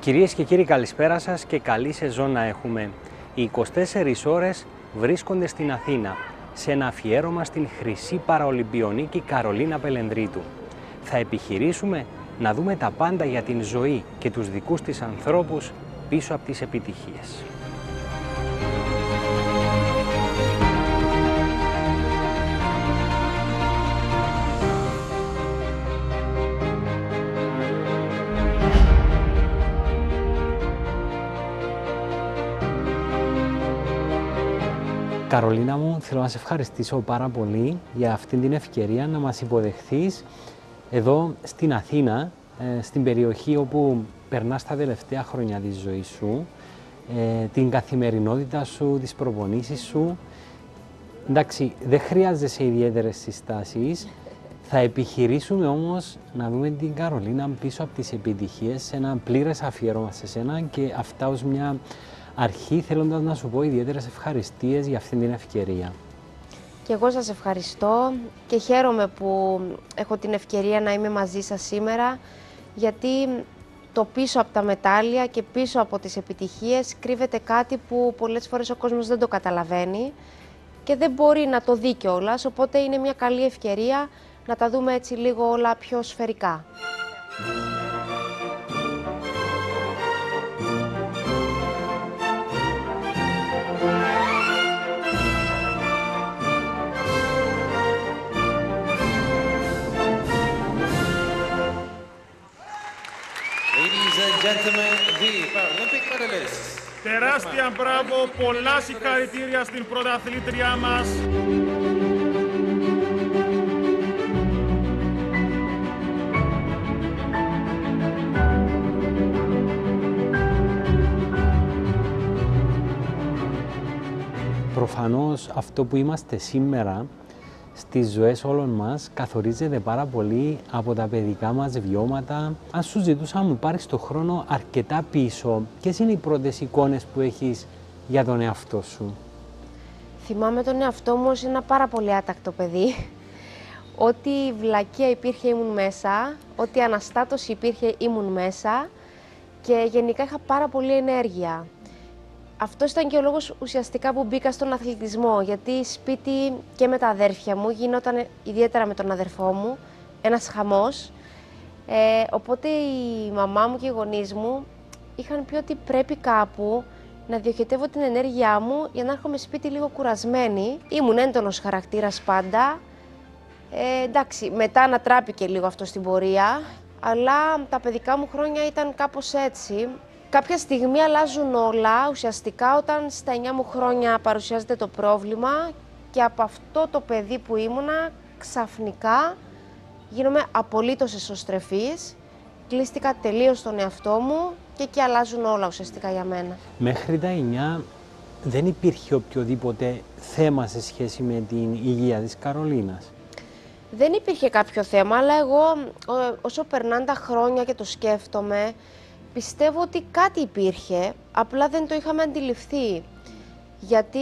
Κυρίες και κύριοι, καλησπέρα σας και καλή σεζόν να έχουμε. Οι 24 ώρες βρίσκονται στην Αθήνα, σε ένα αφιέρωμα στην χρυσή παραολυμπιονίκη Καρολίνα Πελενδρίτου. Θα επιχειρήσουμε να δούμε τα πάντα για την ζωή και τους δικούς της ανθρώπους πίσω από τις επιτυχίες. Καρολίνα μου, θέλω να σε ευχαριστήσω πάρα πολύ για αυτήν την ευκαιρία να μας υποδεχθείς εδώ στην Αθήνα, στην περιοχή όπου περνάς τα τελευταία χρόνια της ζωής σου, την καθημερινότητα σου, τις προπονήσεις σου. Εντάξει, δεν χρειάζεσαι ιδιαίτερες συστάσεις. Θα επιχειρήσουμε όμως να δούμε την Καρολίνα πίσω από τις επιτυχίες σε ένα πλήρες αφιέρωμα σε σένα και αυτά ως μια αρχή, θέλοντας να σου πω ιδιαίτερες ευχαριστίες για αυτήν την ευκαιρία. Και εγώ σας ευχαριστώ και χαίρομαι που έχω την ευκαιρία να είμαι μαζί σας σήμερα, γιατί το πίσω από τα μετάλλια και πίσω από τις επιτυχίες κρύβεται κάτι που πολλές φορές ο κόσμος δεν το καταλαβαίνει και δεν μπορεί να το δει κιόλας, οπότε είναι μια καλή ευκαιρία να τα δούμε έτσι λίγο όλα πιο σφαιρικά. Τεράστια μπράβο, πολλά συγχαρητήρια στην πρωταθλήτριά μας. Προφανώς αυτό που είμαστε σήμερα στις ζωές όλων μας καθορίζεται πάρα πολύ από τα παιδικά μας βιώματα. Αν σου ζητούσα να μου πάρεις το χρόνο αρκετά πίσω, ποιες είναι οι πρώτες εικόνες που έχεις για τον εαυτό σου? Θυμάμαι τον εαυτό μου ως ένα πάρα πολύ άτακτο παιδί. Ό,τι βλακεία υπήρχε ήμουν μέσα, ό,τι αναστάτωση υπήρχε ήμουν μέσα και γενικά είχα πάρα πολύ ενέργεια. Αυτό ήταν και ο λόγος ουσιαστικά που μπήκα στον αθλητισμό, γιατί σπίτι και με τα αδέρφια μου γινόταν, ιδιαίτερα με τον αδερφό μου, ένας χαμός. Οπότε η μαμά μου και οι γονείς μου είχαν πει ότι πρέπει κάπου να διοχετεύω την ενέργειά μου για να έρχομαι σπίτι λίγο κουρασμένη. Ήμουν έντονος χαρακτήρας πάντα. Εντάξει, μετά ανατράπηκε λίγο αυτό στην πορεία, αλλά τα παιδικά μου χρόνια ήταν κάπως έτσι. Κάποια στιγμή αλλάζουν όλα, ουσιαστικά όταν στα 9 μου χρόνια παρουσιάζεται το πρόβλημα και από αυτό το παιδί που ήμουνα ξαφνικά γίνομαι απολύτως εσωστρεφής, κλείστηκα τελείως στον εαυτό μου και εκεί αλλάζουν όλα ουσιαστικά για μένα. Μέχρι τα 9 δεν υπήρχε οποιοδήποτε θέμα σε σχέση με την υγεία της Καρολίνας? Δεν υπήρχε κάποιο θέμα, αλλά εγώ όσο περνάνε τα χρόνια και το σκέφτομαι, πιστεύω ότι κάτι υπήρχε, απλά δεν το είχαμε αντιληφθεί. Γιατί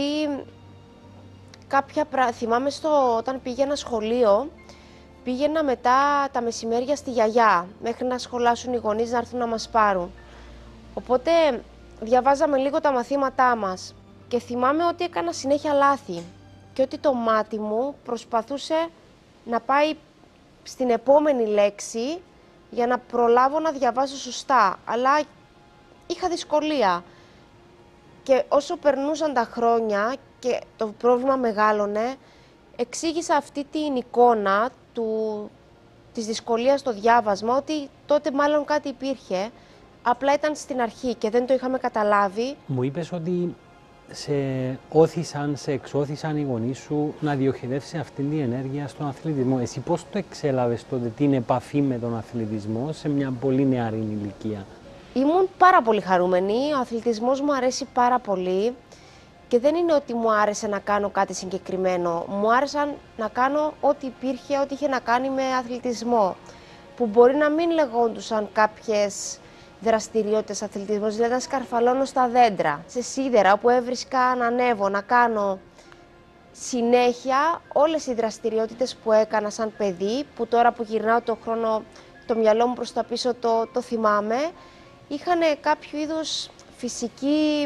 θυμάμαι όταν πήγαινα σχολείο, πήγαινα μετά τα μεσημέρια στη γιαγιά, μέχρι να σχολάσουν οι γονείς να έρθουν να μας πάρουν. Οπότε διαβάζαμε λίγο τα μαθήματά μας και θυμάμαι ότι έκανα συνέχεια λάθη και ότι το μάτι μου προσπαθούσε να πάει στην επόμενη λέξη για να προλάβω να διαβάζω σωστά, αλλά είχα δυσκολία. Και όσο περνούσαν τα χρόνια και το πρόβλημα μεγάλωνε, εξήγησα αυτή την εικόνα της δυσκολίας στο διάβασμα, ότι τότε μάλλον κάτι υπήρχε, απλά ήταν στην αρχή και δεν το είχαμε καταλάβει. Μου είπες ότι σε εξώθησαν οι γονείς σου να διοχετεύσεις αυτή την ενέργεια στον αθλητισμό. Εσύ πώς το εξέλαβες τότε την επαφή με τον αθλητισμό σε μια πολύ νεαρή ηλικία? Ήμουν πάρα πολύ χαρούμενη, ο αθλητισμός μου αρέσει πάρα πολύ και δεν είναι ότι μου άρεσε να κάνω κάτι συγκεκριμένο. Μου άρεσαν να κάνω ό,τι υπήρχε, ό,τι είχε να κάνει με αθλητισμό, που μπορεί να μην λεγόντουσαν κάποιες δραστηριότητες αθλητισμός, δηλαδή να σκαρφαλώνω στα δέντρα, σε σίδερα όπου έβρισκα να ανέβω, να κάνω συνέχεια όλες οι δραστηριότητες που έκανα σαν παιδί, που τώρα που γυρνάω το χρόνο, το μυαλό μου προς τα πίσω το θυμάμαι, είχαν κάποιο είδους φυσική,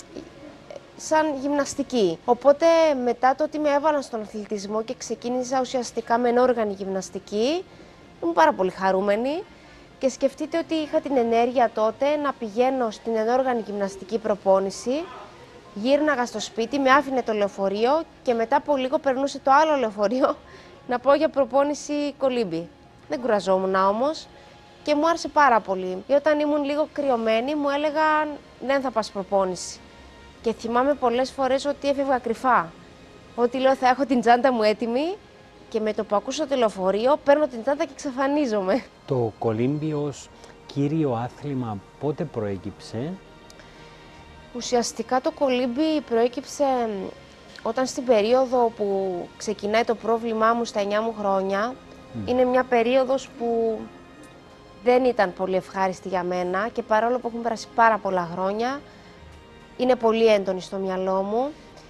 σαν γυμναστική. Οπότε μετά το ότι με έβαλαν στον αθλητισμό και ξεκίνησα ουσιαστικά με ενόργανη γυμναστική, ήμουν πάρα πολύ χαρούμενη και σκεφτείτε ότι είχα την ενέργεια τότε να πηγαίνω στην ενόργανη γυμναστική προπόνηση, γύρναγα στο σπίτι, με άφηνε το λεωφορείο και μετά από λίγο περνούσε το άλλο λεωφορείο να πάω για προπόνηση κολύμπι. Δεν κουραζόμουν όμως και μου άρεσε πάρα πολύ. Και όταν ήμουν λίγο κρυωμένη μου έλεγαν δεν θα πας προπόνηση. Και θυμάμαι πολλές φορές ότι έφευγα κρυφά. Ότι λέω θα έχω την τσάντα μου έτοιμη και με το που ακούσω το λεωφορείο παίρνω την τσάντα και εξαφανίζομαι. Το κολύμπι ως κύριο άθλημα πότε προέκυψε? Ουσιαστικά το κολύμπι προέκυψε όταν στην περίοδο που ξεκινάει το πρόβλημά μου στα 9 μου χρόνια. Είναι μια περίοδος που δεν ήταν πολύ ευχάριστη για μένα και παρόλο που έχουν περάσει πάρα πολλά χρόνια, είναι πολύ έντονη στο μυαλό μου.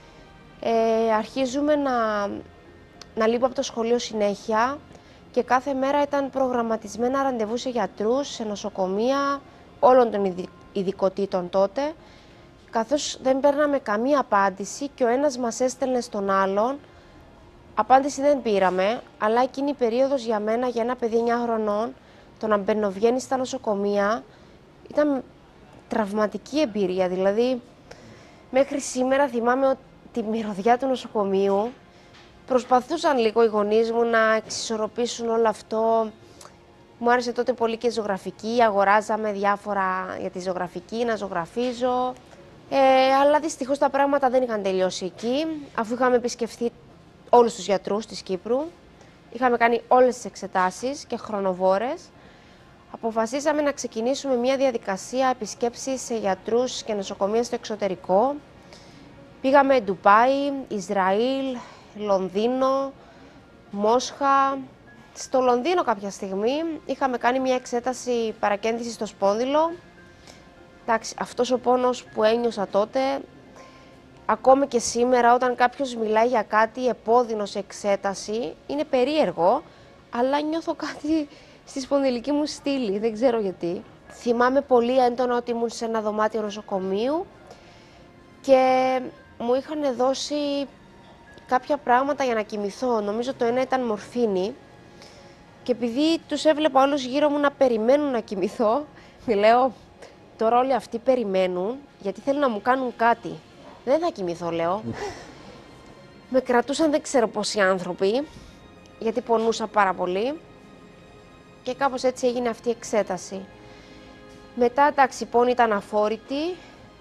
Αρχίζουμε να λείπω από το σχολείο συνέχεια και κάθε μέρα ήταν προγραμματισμένα ραντεβού σε γιατρούς, σε νοσοκομεία, όλων των ειδικοτήτων τότε. Καθώς δεν παίρναμε καμία απάντηση και ο ένας μας έστελνε στον άλλον, απάντηση δεν πήραμε, αλλά εκείνη η περίοδος για μένα, για ένα παιδί 9 χρονών, το να μπαινοβγαίνει στα νοσοκομεία, ήταν τραυματική εμπειρία. Δηλαδή, μέχρι σήμερα θυμάμαι τη μυρωδιά του νοσοκομείου. Προσπαθούσαν λίγο οι γονείς μου να εξισορροπήσουν όλο αυτό. Μου άρεσε τότε πολύ και η ζωγραφική, αγοράζαμε διάφορα για τη ζωγραφική, να ζωγραφίζω. Αλλά δυστυχώς τα πράγματα δεν είχαν τελειώσει εκεί, αφού είχαμε επισκεφθεί όλους τους γιατρούς της Κύπρου. Είχαμε κάνει όλες τις εξετάσεις και χρονοβόρες. Αποφασίσαμε να ξεκινήσουμε μια διαδικασία επισκέψης σε γιατρούς και νοσοκομεία στο εξωτερικό. Πήγαμε Ντουμπάι, Ισραήλ, Λονδίνο, Μόσχα. Στο Λονδίνο κάποια στιγμή είχαμε κάνει μια εξέταση παρακέντηση στο σπόνδυλο. Εντάξει, αυτός ο πόνος που ένιωσα τότε, ακόμη και σήμερα όταν κάποιος μιλάει για κάτι επώδυνο σε εξέταση, είναι περίεργο, αλλά νιώθω κάτι στη σπονδυλική μου στήλη, δεν ξέρω γιατί. Θυμάμαι πολύ έντονα ότι ήμουν σε ένα δωμάτιο νοσοκομείου και μου είχαν δώσει κάποια πράγματα για να κοιμηθώ. Νομίζω το ένα ήταν μορφίνη και επειδή τους έβλεπα όλους γύρω μου να περιμένουν να κοιμηθώ, λέω, τώρα όλοι αυτοί περιμένουν γιατί θέλουν να μου κάνουν κάτι. Δεν θα κοιμηθώ, λέω. Με κρατούσαν δεν ξέρω πόσοι άνθρωποι, γιατί πονούσα πάρα πολύ και κάπως έτσι έγινε αυτή η εξέταση. Μετά, εντάξει, η πόνη ήταν αφόρητη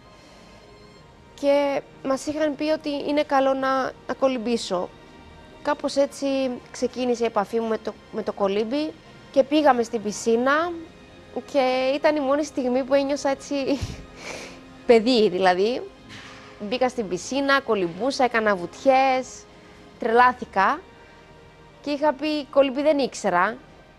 και μας είχαν πει ότι είναι καλό να κολυμπήσω. Κάπως έτσι ξεκίνησε η επαφή μου με το κολύμπι και πήγαμε στην πισίνα και ήταν η μόνη στιγμή που ένιωσα έτσι παιδί, δηλαδή. Μπήκα στην πισίνα, κολυμπούσα, έκανα βουτιές, τρελάθηκα και είχα πει κολυμπή δεν ήξερα,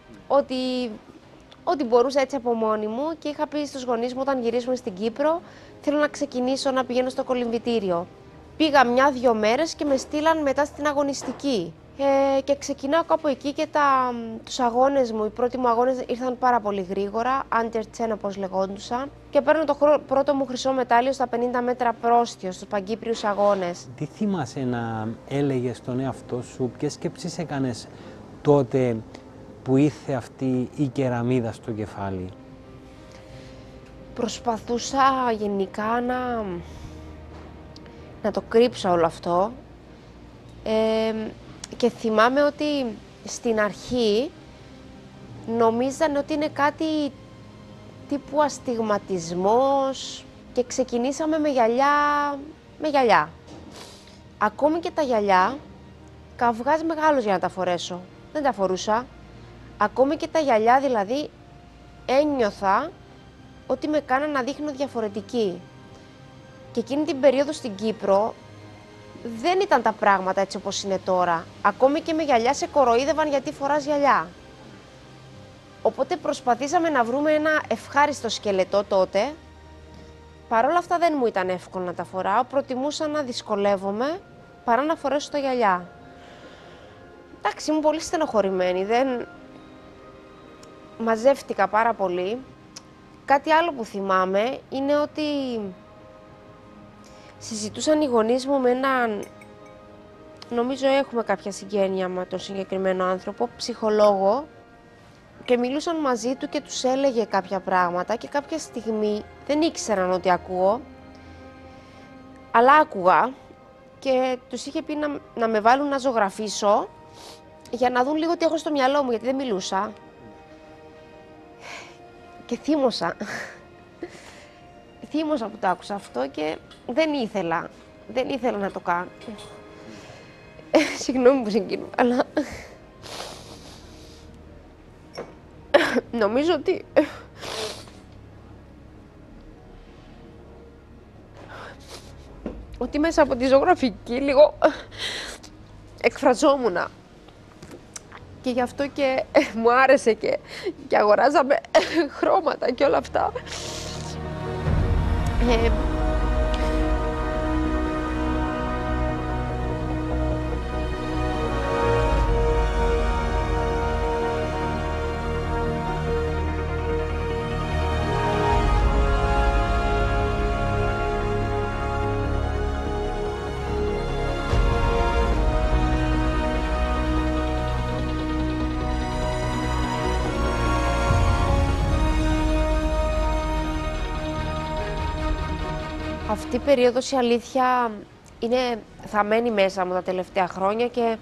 ότι μπορούσα έτσι από μόνη μου και είχα πει στους γονείς μου όταν γυρίσουμε στην Κύπρο θέλω να ξεκινήσω να πηγαίνω στο κολυμβητήριο. Πήγα 1-2 μέρες και με στείλαν μετά στην αγωνιστική. Και ξεκινάω κάπου εκεί και τους αγώνες μου, οι πρώτοι μου αγώνες ήρθαν πάρα πολύ γρήγορα, under 10 όπως λεγόντουσαν. Και παίρνω το πρώτο μου χρυσό μετάλλιο στα 50 μέτρα πρόστιο, στους Παγκύπριους αγώνες. Τι θυμάσαι να έλεγες στον εαυτό σου, ποιες σκέψεις έκανες τότε που ήρθε αυτή η κεραμίδα στο κεφάλι? Προσπαθούσα γενικά να το κρύψω όλο αυτό. Και θυμάμαι ότι στην αρχή νομίζανε ότι είναι κάτι τύπου αστιγματισμός και ξεκινήσαμε με γυαλιά. Ακόμη και τα γυαλιά, καυγάς μεγάλος για να τα φορέσω. Δεν τα φορούσα. Ακόμη και τα γυαλιά δηλαδή ένιωθα ότι με κάναν να δείχνω διαφορετική. Και εκείνη την περίοδο στην Κύπρο δεν ήταν τα πράγματα έτσι όπως είναι τώρα. Ακόμη και με γυαλιά σε κοροϊδεύαν γιατί φοράς γυαλιά. Οπότε προσπαθήσαμε να βρούμε ένα ευχάριστο σκελετό τότε. Παρ' όλα αυτά δεν μου ήταν εύκολο να τα φοράω. Προτιμούσα να δυσκολεύομαι παρά να φορέσω τα γυαλιά. Εντάξει, ήμουν πολύ στενοχωρημένη. Μαζεύτηκα πάρα πολύ. κάτι άλλο που θυμάμαι είναι ότι συζητούσαν οι γονείς μου με έναν, νομίζω έχουμε κάποια συγγένεια με τον συγκεκριμένο άνθρωπο, ψυχολόγο, και μιλούσαν μαζί του και τους έλεγε κάποια πράγματα και κάποια στιγμή δεν ήξεραν ότι ακούω, αλλά άκουγα και τους είχε πει να με βάλουν να ζωγραφίσω για να δουν λίγο τι έχω στο μυαλό μου, γιατί δεν μιλούσα. Και θύμωσα. Θύμωσα που το άκουσα αυτό και δεν ήθελα να το κάνω. Συγγνώμη που συγκινούμε, αλλά νομίζω ότι μέσα από τη ζωγραφική λίγο εκφραζόμουν. Και γι' αυτό και μου άρεσε και αγοράζαμε χρώματα και όλα αυτά. Αυτή η περίοδος, η αλήθεια, θα μένει μέσα μου τα τελευταία χρόνια και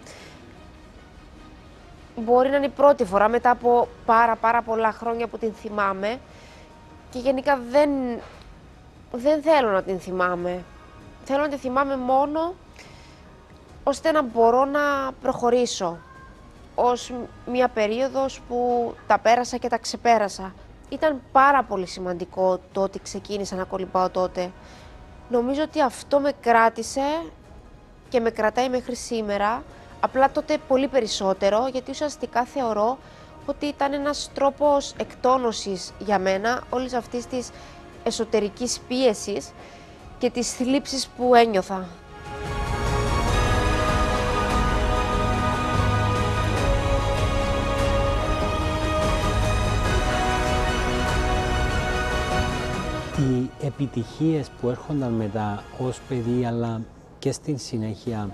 μπορεί να είναι η πρώτη φορά μετά από πάρα πολλά χρόνια που την θυμάμαι και γενικά δεν θέλω να την θυμάμαι. Θέλω να την θυμάμαι μόνο ώστε να μπορώ να προχωρήσω ως μια περίοδος που τα πέρασα και τα ξεπέρασα. Ήταν πάρα πολύ σημαντικό το ότι ξεκίνησα να κολυμπάω τότε. Νομίζω ότι αυτό με κράτησε και με κρατάει μέχρι σήμερα, απλά τότε πολύ περισσότερο, γιατί ουσιαστικά θεωρώ ότι ήταν ένας τρόπος εκτόνωσης για μένα όλης αυτής της εσωτερικής πίεσης και της θλίψης που ένιωθα. Οι επιτυχίες που έρχονταν μετά ως παιδί, αλλά και στην συνέχεια,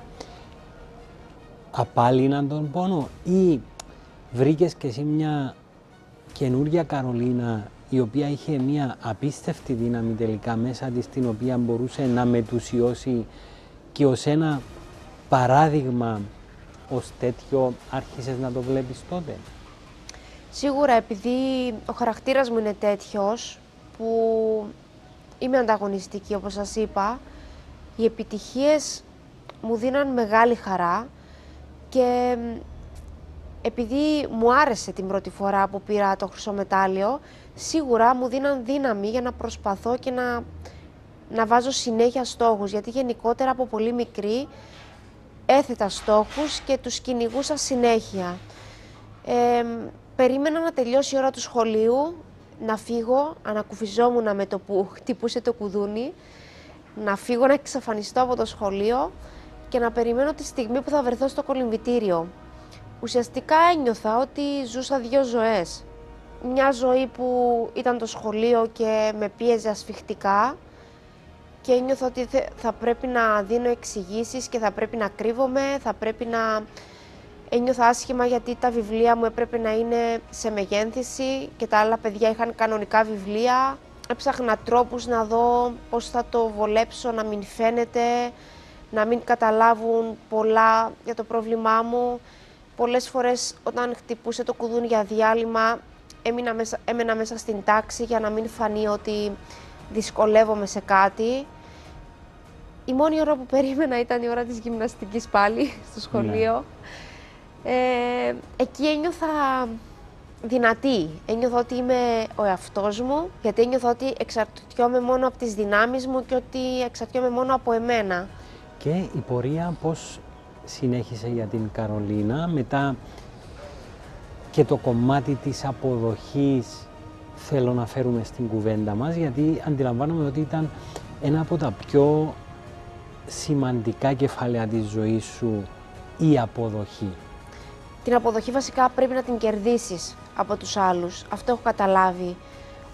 απάλυναν τον πόνο ή βρήκες και εσύ μια καινούρια Καρολίνα η οποία είχε μια απίστευτη δύναμη τελικά μέσα της, την οποία μπορούσε να μετουσιώσει και ως ένα παράδειγμα ως τέτοιο άρχισες να το βλέπεις τότε? Σίγουρα, επειδή ο χαρακτήρας μου είναι τέτοιος που είμαι ανταγωνιστική, όπως σας είπα, οι επιτυχίες μου δίναν μεγάλη χαρά και επειδή μου άρεσε την πρώτη φορά που πήρα το χρυσό μετάλλιο, σίγουρα μου δίναν δύναμη για να προσπαθώ και να βάζω συνέχεια στόχους, γιατί γενικότερα από πολύ μικρή έθετα στόχους και τους κυνηγούσα συνέχεια. Περίμενα να τελειώσει η ώρα του σχολείου, να φύγω, ανακουφιζόμουν με το που χτυπούσε το κουδούνι, να φύγω, να εξαφανιστώ από το σχολείο και να περιμένω τη στιγμή που θα βρεθώ στο κολυμβητήριο. Ουσιαστικά ένιωθα ότι ζούσα δύο ζωές. Μια ζωή που ήταν το σχολείο και με πίεζε ασφιχτικά και ένιωθα ότι θα πρέπει να δίνω εξηγήσεις και θα πρέπει να κρύβομαι, θα πρέπει να... Ένιωθα άσχημα γιατί τα βιβλία μου έπρεπε να είναι σε μεγένθηση και τα άλλα παιδιά είχαν κανονικά βιβλία. Έψαχνα τρόπους να δω πώς θα το βολέψω, να μην φαίνεται, να μην καταλάβουν πολλά για το πρόβλημά μου. Πολλές φορές όταν χτυπούσε το κουδούνι για διάλειμμα έμενα μέσα στην τάξη για να μην φανεί ότι δυσκολεύομαι σε κάτι. Η μόνη ώρα που περίμενα ήταν η ώρα της γυμναστικής πάλι στο σχολείο. Εκεί ένιωθα δυνατή. Ένιωθα ότι είμαι ο εαυτός μου, γιατί ένιωθα ότι εξαρτιόμαι μόνο από τις δυνάμεις μου και ότι εξαρτιόμαι μόνο από εμένα. Και η πορεία πώς συνέχισε για την Καρολίνα, μετά και το κομμάτι της αποδοχής θέλω να φέρουμε στην κουβέντα μας, γιατί αντιλαμβάνομαι ότι ήταν ένα από τα πιο σημαντικά κεφάλαια της ζωής σου, η αποδοχή. Την αποδοχή βασικά πρέπει να την κερδίσεις από τους άλλους. Αυτό έχω καταλάβει.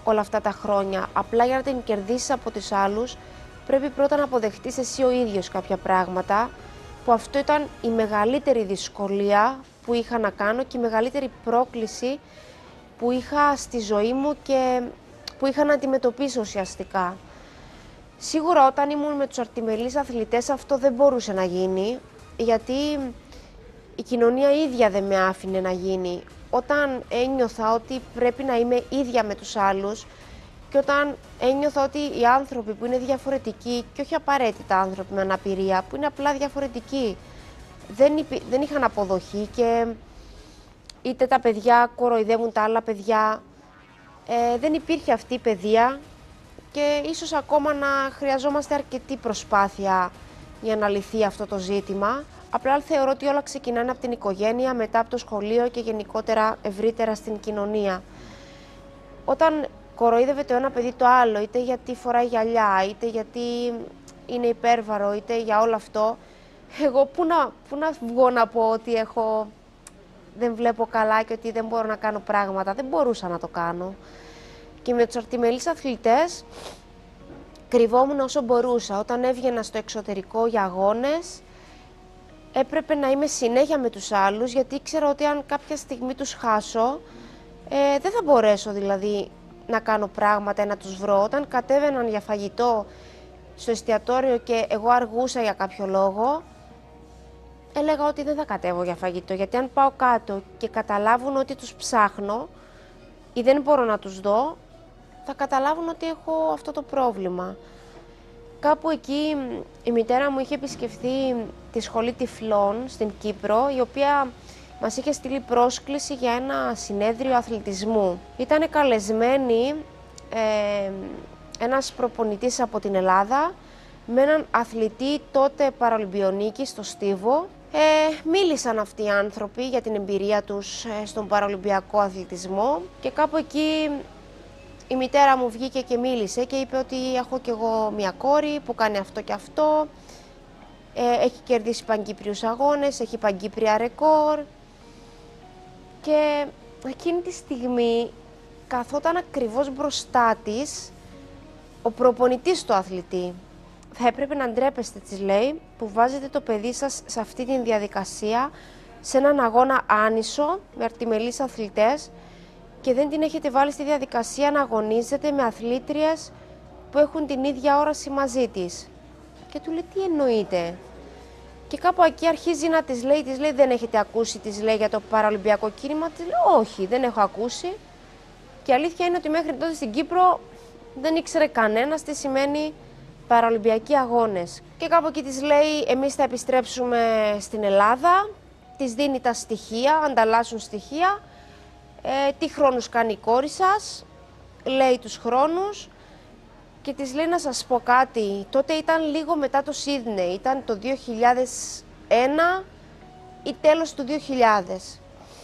όλα αυτά τα χρόνια. Απλά για να την κερδίσεις από τους άλλους, πρέπει πρώτα να αποδεχτείς εσύ ο ίδιος κάποια πράγματα, που αυτό ήταν η μεγαλύτερη δυσκολία που είχα να κάνω και η μεγαλύτερη πρόκληση που είχα στη ζωή μου και που είχα να αντιμετωπίσω ουσιαστικά. Σίγουρα όταν ήμουν με τους αρτιμελείς αθλητές αυτό δεν μπορούσε να γίνει, γιατί η κοινωνία ίδια δεν με άφηνε να γίνει. Όταν ένιωθα ότι πρέπει να είμαι ίδια με τους άλλους και όταν ένιωθα ότι οι άνθρωποι που είναι διαφορετικοί, και όχι απαραίτητα άνθρωποι με αναπηρία, που είναι απλά διαφορετικοί, δεν είχαν αποδοχή και είτε τα παιδιά κοροϊδεύουν τα άλλα παιδιά, δεν υπήρχε αυτή η παιδεία και ίσως ακόμα να χρειαζόμαστε αρκετή προσπάθεια για να λυθεί αυτό το ζήτημα. Απλά θεωρώ ότι όλα ξεκινάνε από την οικογένεια, μετά από το σχολείο και γενικότερα ευρύτερα στην κοινωνία. Όταν κοροϊδεύει το ένα παιδί το άλλο, είτε γιατί φοράει γυαλιά, είτε γιατί είναι υπέρβαρο, είτε για όλο αυτό, εγώ πού να βγω να πω ότι δεν βλέπω καλά και ότι δεν μπορώ να κάνω πράγματα. Δεν μπορούσα να το κάνω. Και με τους αρτιμελείς αθλητές κρυβόμουν όσο μπορούσα. Όταν έβγαινα στο εξωτερικό για αγώνες, έπρεπε να είμαι συνέχεια με τους άλλους, γιατί ήξερα ότι αν κάποια στιγμή τους χάσω, δεν θα μπορέσω δηλαδή να κάνω πράγματα ή να τους βρω. Όταν κατέβαιναν για φαγητό στο εστιατόριο και εγώ αργούσα για κάποιο λόγο, έλεγα ότι δεν θα κατέβω για φαγητό, γιατί αν πάω κάτω και καταλάβουν ότι τους ψάχνω ή δεν μπορώ να τους δω, θα καταλάβουν ότι έχω αυτό το πρόβλημα. Κάπου εκεί η μητέρα μου είχε επισκεφθεί τη σχολή τυφλών στην Κύπρο, η οποία μας είχε στείλει πρόσκληση για ένα συνέδριο αθλητισμού. Ήταν καλεσμένοι ένας προπονητής από την Ελλάδα με έναν αθλητή τότε παραολυμπιονίκη στο Στίβο. Μίλησαν αυτοί οι άνθρωποι για την εμπειρία τους στον παραολυμπιακό αθλητισμό και κάπου εκεί η μητέρα μου βγήκε και μίλησε και είπε ότι έχω κι εγώ μια κόρη που κάνει αυτό και αυτό, έχει κερδίσει παγκύπριους αγώνες, έχει παγκύπρια ρεκόρ, και εκείνη τη στιγμή καθόταν ακριβώς μπροστά της ο προπονητής του αθλητή. Θα έπρεπε να ντρέπεστε, της λέει, που βάζετε το παιδί σας σε αυτή τη διαδικασία, σε έναν αγώνα άνισο με αρτιμελείς αθλητές, και δεν την έχετε βάλει στη διαδικασία να αγωνίζετε με αθλήτριες που έχουν την ίδια όραση μαζί της. Και του λέει, τι εννοείται? Και κάπου εκεί αρχίζει να της λέει, δεν έχετε ακούσει, της λέει, για το παραολυμπιακό κίνημα? Της λέει, όχι, δεν έχω ακούσει. Και η αλήθεια είναι ότι μέχρι τότε στην Κύπρο δεν ήξερε κανένας τι σημαίνει παραολυμπιακοί αγώνες. Και κάπου εκεί της λέει, εμείς θα επιστρέψουμε στην Ελλάδα, της δίνει τα στοιχεία, ανταλλάσσουν στοιχεία. Τι χρόνους κάνει η κόρη σας, λέει τους χρόνους και της λέει να σας πω κάτι. Τότε ήταν λίγο μετά το Σίδνεϊ, ήταν το 2001 ή τέλος του 2000.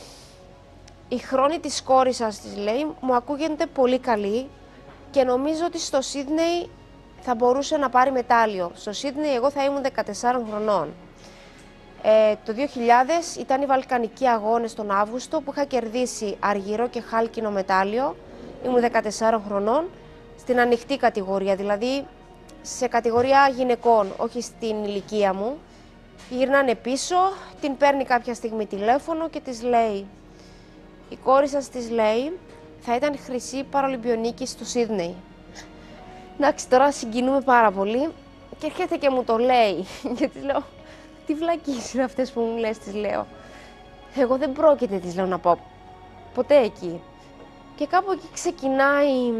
Οι χρόνοι της κόρης σας, της λέει, μου ακούγεται πολύ καλή και νομίζω ότι στο Σίδνεϊ θα μπορούσε να πάρει μετάλλιο. Στο Σίδνεϊ εγώ θα ήμουν 14 χρονών. Το 2000 ήταν οι Βαλκανικοί αγώνες τον Αύγουστο που είχα κερδίσει αργυρό και χάλκινο μετάλλιο. Ήμουν 14 χρονών στην ανοιχτή κατηγορία, δηλαδή σε κατηγορία γυναικών, όχι στην ηλικία μου. Γυρνάνε πίσω, την παίρνει κάποια στιγμή τηλέφωνο και της λέει, η κόρη σας, της λέει, θα ήταν χρυσή παραολυμπιονίκη στο Σίδνεϊ. Εντάξει, τώρα συγκινούμε πάρα πολύ και έρχεται και μου το λέει και της λέω, τι βλακίες είναι αυτές που μου λες, της λέω. Εγώ δεν πρόκειται, της λέω, να πάω ποτέ εκεί. Και κάπου εκεί ξεκινάει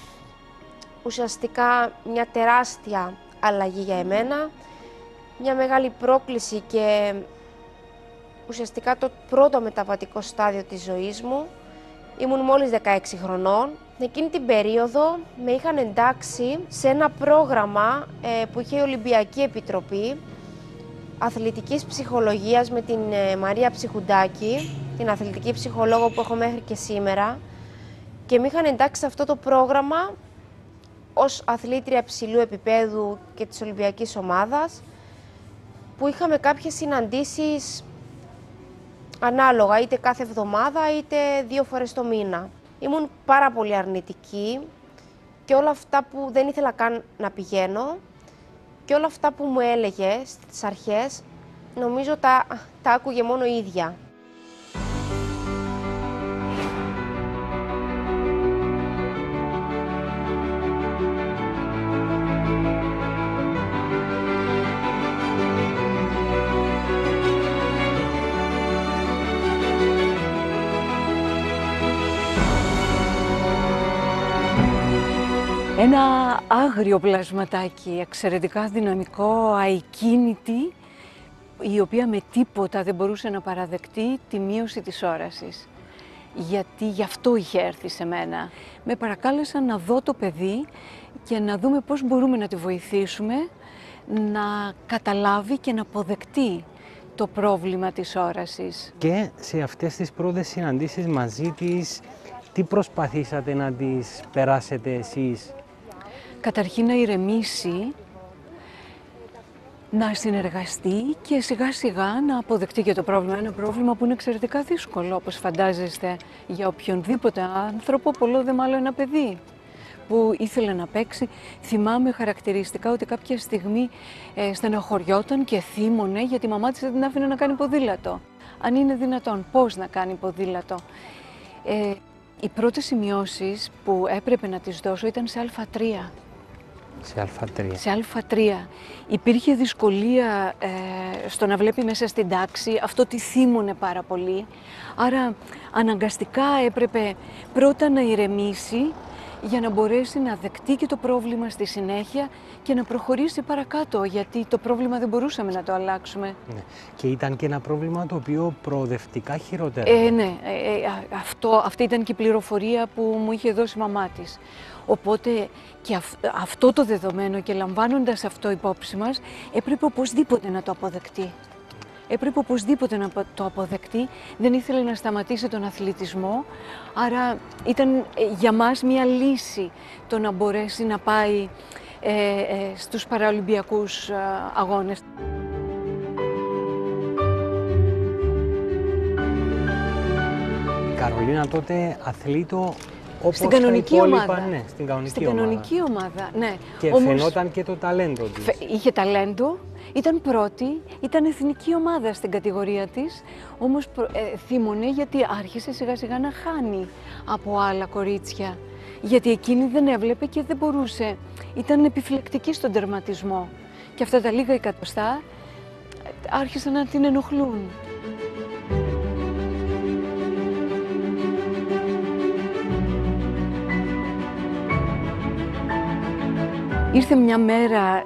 ουσιαστικά μια τεράστια αλλαγή για εμένα, μια μεγάλη πρόκληση και ουσιαστικά το πρώτο μεταβατικό στάδιο της ζωής μου. Ήμουν μόλις 16 χρονών. Εκείνη την περίοδο με είχαν εντάξει σε ένα πρόγραμμα που είχε η Ολυμπιακή Επιτροπή Αθλητικής Ψυχολογίας με την Μαρία Ψυχουντάκη, την αθλητική ψυχολόγο που έχω μέχρι και σήμερα, και με είχαν εντάξει σε αυτό το πρόγραμμα ως αθλήτρια ψηλού επίπεδου και της Ολυμπιακής Ομάδας, που είχαμε κάποιες συναντήσεις ανάλογα, είτε κάθε εβδομάδα είτε 2 φορές το μήνα. ήμουν πάρα πολύ αρνητική και όλα αυτά που δεν ήθελα καν να πηγαίνω και όλα αυτά που μου έλεγε στις αρχές, νομίζω τα άκουγε μόνο η ίδια. Ένα άγριο πλασματάκι, εξαιρετικά δυναμικό, αικίνητη, η οποία με τίποτα δεν μπορούσε να παραδεχτεί τη μείωση της όρασης. Γιατί γι' αυτό είχε έρθει σε μένα. Με παρακάλεσαν να δω το παιδί και να δούμε πώς μπορούμε να τη βοηθήσουμε να καταλάβει και να αποδεκτεί το πρόβλημα της όρασης. Και σε αυτές τις πρώτες συναντήσεις μαζί της, τι προσπαθήσατε να τις περάσετε εσείς? Καταρχήν να ηρεμήσει, να συνεργαστεί και σιγά σιγά να αποδεχτεί και το πρόβλημα. Ένα πρόβλημα που είναι εξαιρετικά δύσκολο, όπως φαντάζεστε, για οποιονδήποτε άνθρωπο, πολλό δε μάλλον ένα παιδί που ήθελε να παίξει. Θυμάμαι χαρακτηριστικά ότι κάποια στιγμή στεναχωριόταν και θύμωνε γιατί η μαμά της δεν την άφηνε να κάνει ποδήλατο. Αν είναι δυνατόν, πώς να κάνει ποδήλατο. Οι πρώτες σημειώσεις που έπρεπε να τις δώσω ήταν σε Α3. Σε Α3. Σε Α3. Υπήρχε δυσκολία στο να βλέπει μέσα στην τάξη, αυτό τη θύμωνε πάρα πολύ. Άρα αναγκαστικά έπρεπε πρώτα να ηρεμήσει για να μπορέσει να δεκτεί και το πρόβλημα στη συνέχεια και να προχωρήσει παρακάτω, γιατί το πρόβλημα δεν μπορούσαμε να το αλλάξουμε. Ναι. Και ήταν και ένα πρόβλημα το οποίο προοδευτικά χειρότερευε. Ναι, αυτή ήταν και η πληροφορία που μου είχε δώσει η μαμά της. Οπότε και αυτό το δεδομένο και λαμβάνοντας αυτό υπόψη μας, έπρεπε οπωσδήποτε να το αποδεκτεί. Έπρεπε οπωσδήποτε να το αποδεκτεί, δεν ήθελε να σταματήσει τον αθλητισμό, άρα ήταν για μας μια λύση το να μπορέσει να πάει στους Παραολυμπιακούς αγώνες. Η Καρολίνα τότε αθλείτο όπως στην κανονική τα υπόλοιπα, ομάδα. Ναι, στην κανονική ομάδα, ναι. Και όμως, φαινόταν και το ταλέντο της. Είχε ταλέντο, ήταν πρώτη, ήταν εθνική ομάδα στην κατηγορία της, όμως θύμωνε γιατί άρχισε σιγά σιγά να χάνει από άλλα κορίτσια. Γιατί εκείνη δεν έβλεπε και δεν μπορούσε, ήταν επιφυλακτική στον τερματισμό. Και αυτά τα λίγα εκατοστά άρχισαν να την ενοχλούν. Ήρθε μια μέρα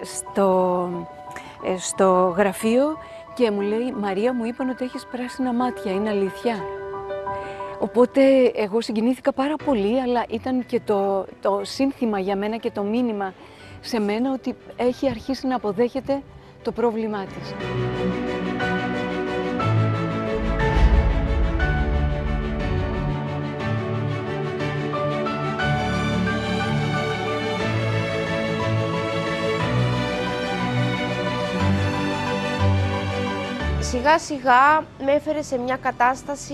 στο γραφείο και μου λέει «Μαρία, μου είπαν ότι έχεις πράσινα μάτια, είναι αλήθεια?» Οπότε εγώ συγκινήθηκα πάρα πολύ, αλλά ήταν και το σύνθημα για μένα και το μήνυμα σε μένα ότι έχει αρχίσει να αποδέχεται το πρόβλημά της. Σιγά σιγά με έφερε σε μια κατάσταση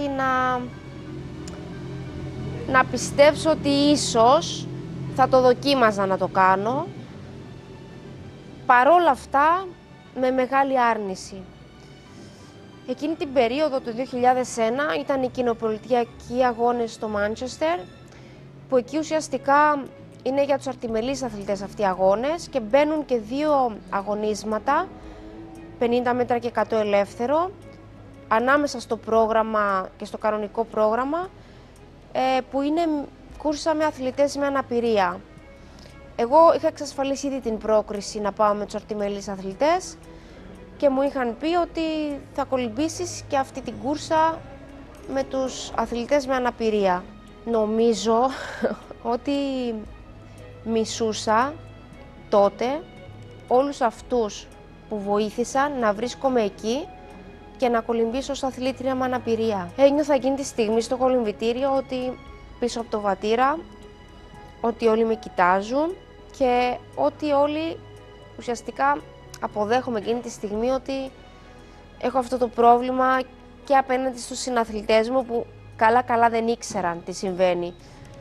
να πιστέψω ότι ίσως θα το δοκίμαζα να το κάνω. Παρόλα αυτά, με μεγάλη άρνηση. Εκείνη την περίοδο του 2001 ήταν οι κοινοπολιτιακοί αγώνες στο Μάντσεστερ, που εκεί ουσιαστικά είναι για τους αρτιμελείς αθλητές αυτοί οι αγώνες και μπαίνουν και δύο αγωνίσματα, 50 μέτρα και 100 ελεύθερο, ανάμεσα στο πρόγραμμα και στο κανονικό πρόγραμμα, που είναι κούρσα με αθλητές με αναπηρία. Εγώ είχα εξασφαλίσει ήδη την πρόκριση να πάω με τους αρτιμελείς αθλητές και μου είχαν πει ότι θα κολυμπήσεις και αυτή την κούρσα με τους αθλητές με αναπηρία. Νομίζω ότι μισούσα τότε όλους αυτούς που βοήθησαν να βρίσκομαι εκεί και να κολυμπήσω ως αθλήτρια με αναπηρία. Ένιωθα εκείνη τη στιγμή στο κολυμβητήριο ότι πίσω από το βατήρα, ότι όλοι με κοιτάζουν και ότι όλοι ουσιαστικά αποδέχομαι εκείνη τη στιγμή ότι έχω αυτό το πρόβλημα και απέναντι στους συναθλητές μου που καλά δεν ήξεραν τι συμβαίνει.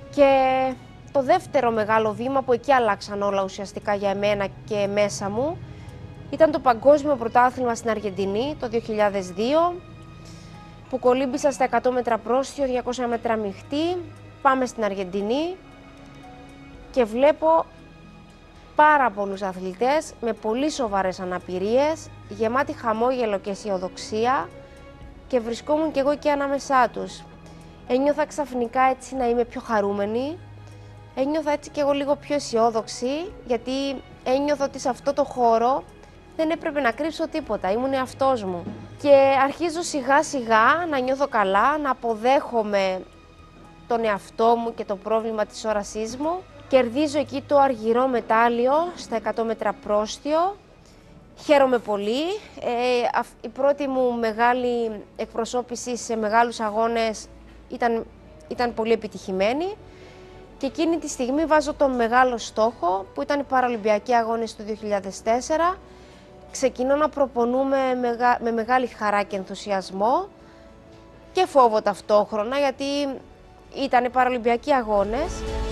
Και το δεύτερο μεγάλο βήμα που εκεί αλλάξαν όλα ουσιαστικά για εμένα και μέσα μου ήταν το Παγκόσμιο Πρωτάθλημα στην Αργεντινή το 2002, που κολύμπησα στα 100 μέτρα πρόστιο, 200 μέτρα μειχτή. Πάμε στην Αργεντινή και βλέπω πάρα πολλούς αθλητές με πολύ σοβαρές αναπηρίες, γεμάτοι χαμόγελο και αισιοδοξία, και βρισκόμουν κι εγώ εκεί ανάμεσά τους. Ένιωθα ξαφνικά έτσι να είμαι πιο χαρούμενη, ένιωθα έτσι κι εγώ λίγο πιο αισιόδοξη, γιατί ένιωθα ότι σε αυτό το χώρο δεν έπρεπε να κρύψω τίποτα, ήμουν εαυτός μου. Και αρχίζω σιγά σιγά να νιώθω καλά, να αποδέχομαι τον εαυτό μου και το πρόβλημα της όρασής μου. Κερδίζω εκεί το αργυρό μετάλλιο στα 100 μέτρα πρόστιο. Χαίρομαι πολύ. Η πρώτη μου μεγάλη εκπροσώπηση σε μεγάλους αγώνες ήταν πολύ επιτυχημένη. Και εκείνη τη στιγμή βάζω τον μεγάλο στόχο, που ήταν οι Παραολυμπιακοί Αγώνες του 2004. Ξεκινώ να προπονούμε με μεγάλη χαρά και ενθουσιασμό και φόβο ταυτόχρονα, γιατί ήταν οι Παραολυμπιακοί Αγώνες.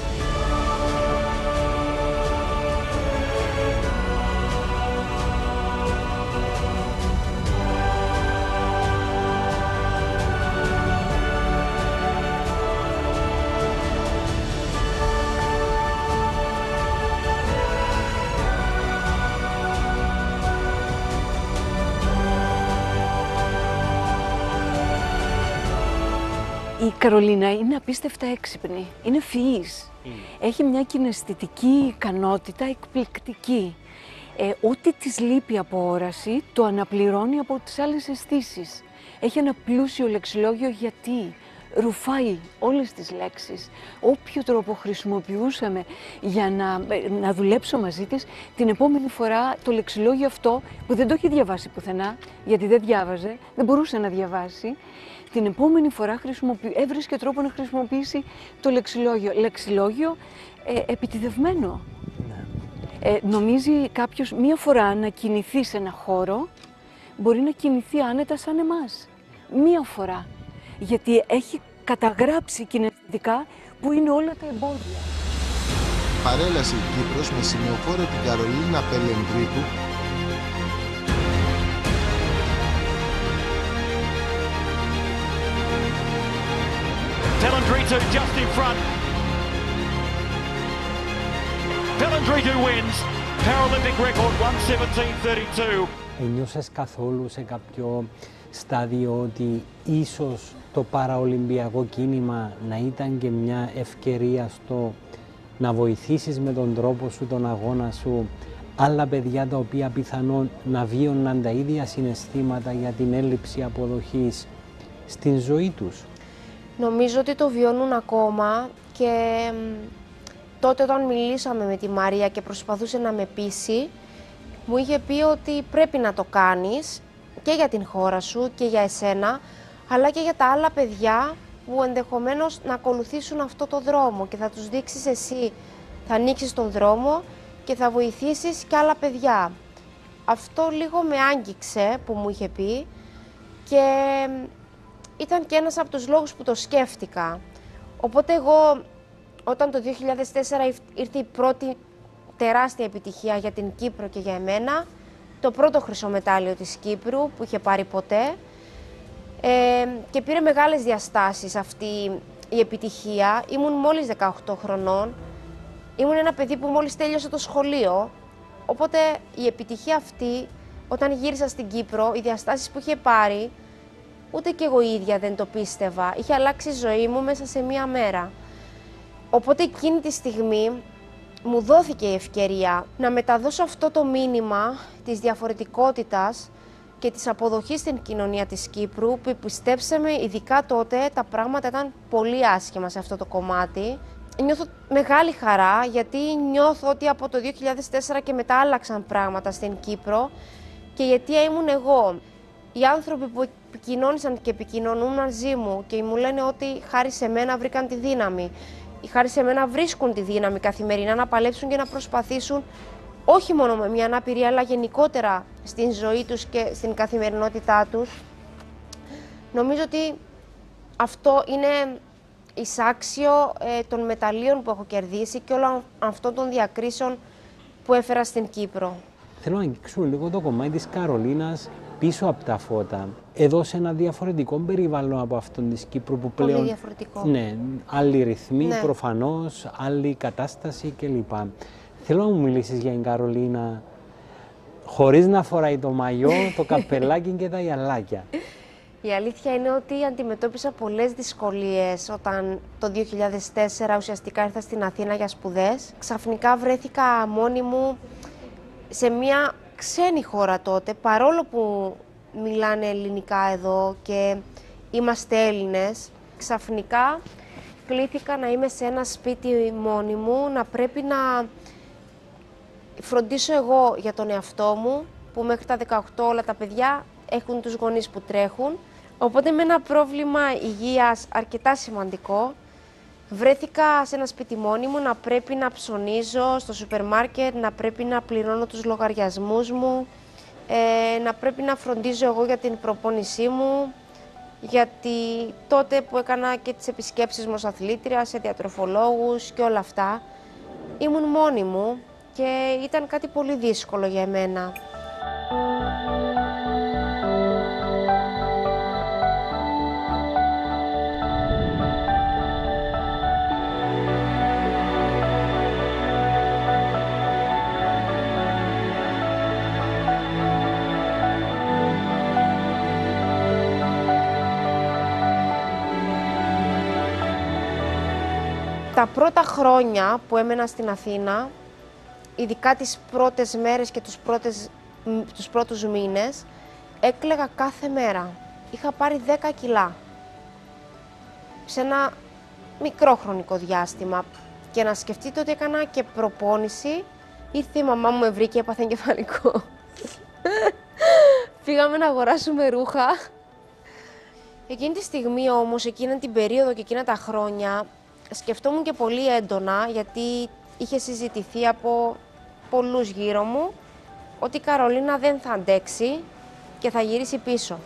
Η Καρολίνα είναι απίστευτα έξυπνη, είναι φυής. Έχει μια κιναισθητική ικανότητα εκπληκτική. Ό,τι της λείπει από όραση, το αναπληρώνει από τις άλλες αισθήσεις. Έχει ένα πλούσιο λεξιλόγιο, γιατί ρουφάει όλες τις λέξεις. Όποιο τρόπο χρησιμοποιούσαμε για να δουλέψω μαζί της, την επόμενη φορά το λεξιλόγιο αυτό, που δεν το έχει διαβάσει πουθενά, γιατί δεν διάβαζε, δεν μπορούσε να διαβάσει, την επόμενη φορά έβρισκε τρόπο να χρησιμοποιήσει το λεξιλόγιο. Λεξιλόγιο επιτιδευμένο. Ναι. Νομίζει κάποιος μία φορά να κινηθεί σε ένα χώρο, μπορεί να κινηθεί άνετα σαν εμάς. Μία φορά. Γιατί έχει καταγράψει κινητικά που είναι όλα τα εμπόδια. Παρέλασε η Κύπρος με σημειοφόρο την Καρολίνα Πελεντρίτου, Pelendritu just in front. Pelendritu wins. Paralympic record 1:17:32. Ένιωσες καθόλου σε κάποιο στάδιο ότι ίσως το παραολυμπιακό κίνημα να ήταν και μια ευκαιρία στο να βοηθήσεις με τον τρόπο σου, τον αγώνα σου, άλλα παιδιά τα οποία πιθανόν να βίωναν τα ίδια συναισθήματα για την έλλειψη αποδοχής στην ζωή τους? Νομίζω ότι το βιώνουν ακόμα, και τότε όταν μιλήσαμε με τη Μαρία και προσπαθούσε να με πείσει, μου είχε πει ότι πρέπει να το κάνεις και για την χώρα σου και για εσένα, αλλά και για τα άλλα παιδιά που ενδεχομένως να ακολουθήσουν αυτό το δρόμο, και θα τους δείξεις εσύ, θα ανοίξεις τον δρόμο και θα βοηθήσεις και άλλα παιδιά. Αυτό λίγο με άγγιξε που μου είχε πει, και ήταν και ένας από τους λόγους που το σκέφτηκα. Οπότε εγώ, όταν το 2004 ήρθε η πρώτη τεράστια επιτυχία για την Κύπρο και για εμένα, το πρώτο χρυσό μετάλλιο της Κύπρου που είχε πάρει ποτέ, και πήρε μεγάλες διαστάσεις αυτή η επιτυχία. Ήμουν μόλις 18 χρονών, ήμουν ένα παιδί που μόλις τέλειωσε το σχολείο, οπότε η επιτυχία αυτή, όταν γύρισα στην Κύπρο, οι διαστάσεις που είχε πάρει, ούτε κι εγώ ίδια δεν το πίστευα. Είχε αλλάξει η ζωή μου μέσα σε μία μέρα. Οπότε εκείνη τη στιγμή μου δόθηκε η ευκαιρία να μεταδώσω αυτό το μήνυμα της διαφορετικότητας και της αποδοχής στην κοινωνία της Κύπρου, που πιστέψαμε, ειδικά τότε τα πράγματα ήταν πολύ άσχημα σε αυτό το κομμάτι. Νιώθω μεγάλη χαρά, γιατί νιώθω ότι από το 2004 και μετά άλλαξαν πράγματα στην Κύπρο, και η αιτία ήμουν εγώ. Οι άνθρωποι που επικοινώνησαν και επικοινωνούν μαζί μου και μου λένε ότι χάρη σε μένα βρήκαν τη δύναμη, ή χάρη σε μένα βρίσκουν τη δύναμη καθημερινά να παλέψουν και να προσπαθήσουν, όχι μόνο με μια αναπηρία, αλλά γενικότερα στην ζωή τους και στην καθημερινότητά τους. Νομίζω ότι αυτό είναι εισάξιο των μεταλλίων που έχω κερδίσει και όλων αυτών των διακρίσεων που έφερα στην Κύπρο. Θέλω να αγγίξουμε λίγο το κομμάτι της Καρολίνας πίσω από τα φώτα. Εδώ σε ένα διαφορετικό περιβάλλον από αυτόν της Κύπρου που πλέον... Πολύ διαφορετικό. Ναι, άλλοι ρυθμοί, Ναι. προφανώς, άλλη κατάσταση κλπ. Θέλω να μου μιλήσεις για την Καρολίνα χωρίς να φοράει το μαγιό, το καπελάκι και τα γυαλάκια. Η αλήθεια είναι ότι αντιμετώπισα πολλές δυσκολίες όταν το 2004 ουσιαστικά ήρθα στην Αθήνα για σπουδές. Ξαφνικά βρέθηκα μόνη μου σε μια ξένη χώρα τότε, παρόλο που μιλάνε ελληνικά εδώ και είμαστε Έλληνες. Ξαφνικά κλήθηκα να είμαι σε ένα σπίτι μόνη μου, να πρέπει να φροντίσω εγώ για τον εαυτό μου, που μέχρι τα 18 όλα τα παιδιά έχουν τους γονείς που τρέχουν. Οπότε με ένα πρόβλημα υγείας αρκετά σημαντικό, βρέθηκα σε ένα σπίτι μόνη μου, να πρέπει να ψωνίζω στο σούπερ μάρκετ, να πρέπει να πληρώνω τους λογαριασμούς μου, να πρέπει να φροντίζω εγώ για την προπόνησή μου, γιατί τότε που έκανα και τις επισκέψεις μου ως αθλήτρια, σε διατροφολόγους και όλα αυτά, ήμουν μόνη μου και ήταν κάτι πολύ δύσκολο για εμένα. Τα πρώτα χρόνια που έμενα στην Αθήνα, ειδικά τις πρώτες μέρες και τους πρώτους μήνες, έκλαιγα κάθε μέρα. Είχα πάρει 10 κιλά σε ένα μικρό χρονικό διάστημα. Και να σκεφτείτε ότι έκανα και προπόνηση, ήρθε η μαμά μου, με βρήκε, έπαθε εγκεφαλικό. Πήγαμε να αγοράσουμε ρούχα. Εκείνη τη στιγμή όμως, εκείνη την περίοδο και εκείνα τα χρόνια, σκεφτόμουν και πολύ έντονα, γιατί είχε συζητηθεί από πολλούς γύρω μου, ότι η Καρολίνα δεν θα αντέξει και θα γυρίσει πίσω.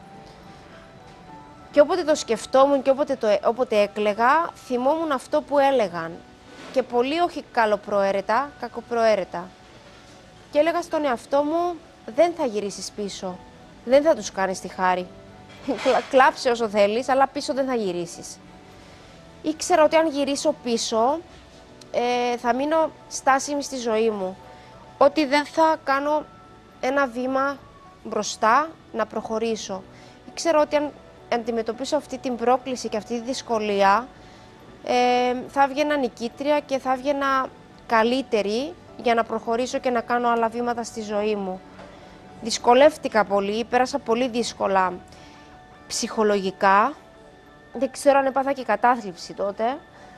Και όποτε το σκεφτόμουν και όποτε έκλαιγα, θυμόμουν αυτό που έλεγαν. Και πολύ όχι καλοπροαίρετα, κακοπροαίρετα. Και έλεγα στον εαυτό μου, δεν θα γυρίσεις πίσω. Δεν θα τους κάνεις τη χάρη. Κλάψε όσο θέλεις, αλλά πίσω δεν θα γυρίσεις. Ήξερα ότι αν γυρίσω πίσω, θα μείνω στάσιμη στη ζωή μου. Ότι δεν θα κάνω ένα βήμα μπροστά να προχωρήσω. Ήξερα ότι αν αντιμετωπίσω αυτή την πρόκληση και αυτή τη δυσκολία, θα βγαίνα νικήτρια και θα βγαίνα καλύτερη για να προχωρήσω και να κάνω άλλα βήματα στη ζωή μου. Δυσκολεύτηκα πολύ, πέρασα πολύ δύσκολα ψυχολογικά. Δεν ξέρω αν έπαθα και κατάθλιψη τότε.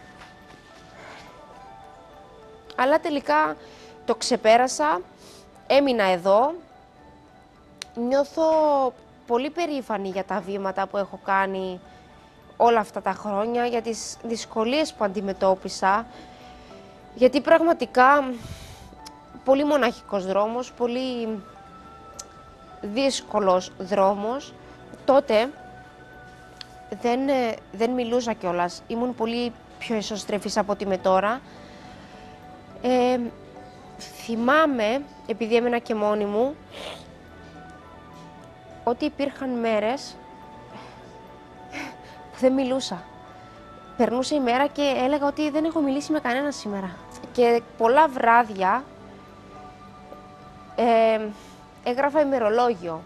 Αλλά τελικά το ξεπέρασα, έμεινα εδώ. Νιώθω πολύ περήφανη για τα βήματα που έχω κάνει όλα αυτά τα χρόνια, για τις δυσκολίες που αντιμετώπισα. Γιατί πραγματικά πολύ μοναχικός δρόμος, πολύ δύσκολος δρόμος. Τότε δεν μιλούσα κιόλας, ήμουν πολύ πιο εσωστρεφής από ό,τι είμαι τώρα. Θυμάμαι, επειδή έμενα και μόνη μου, ότι υπήρχαν μέρες που δεν μιλούσα. Περνούσε η μέρα και έλεγα ότι δεν έχω μιλήσει με κανένα σήμερα. Και πολλά βράδια έγραφα ημερολόγιο.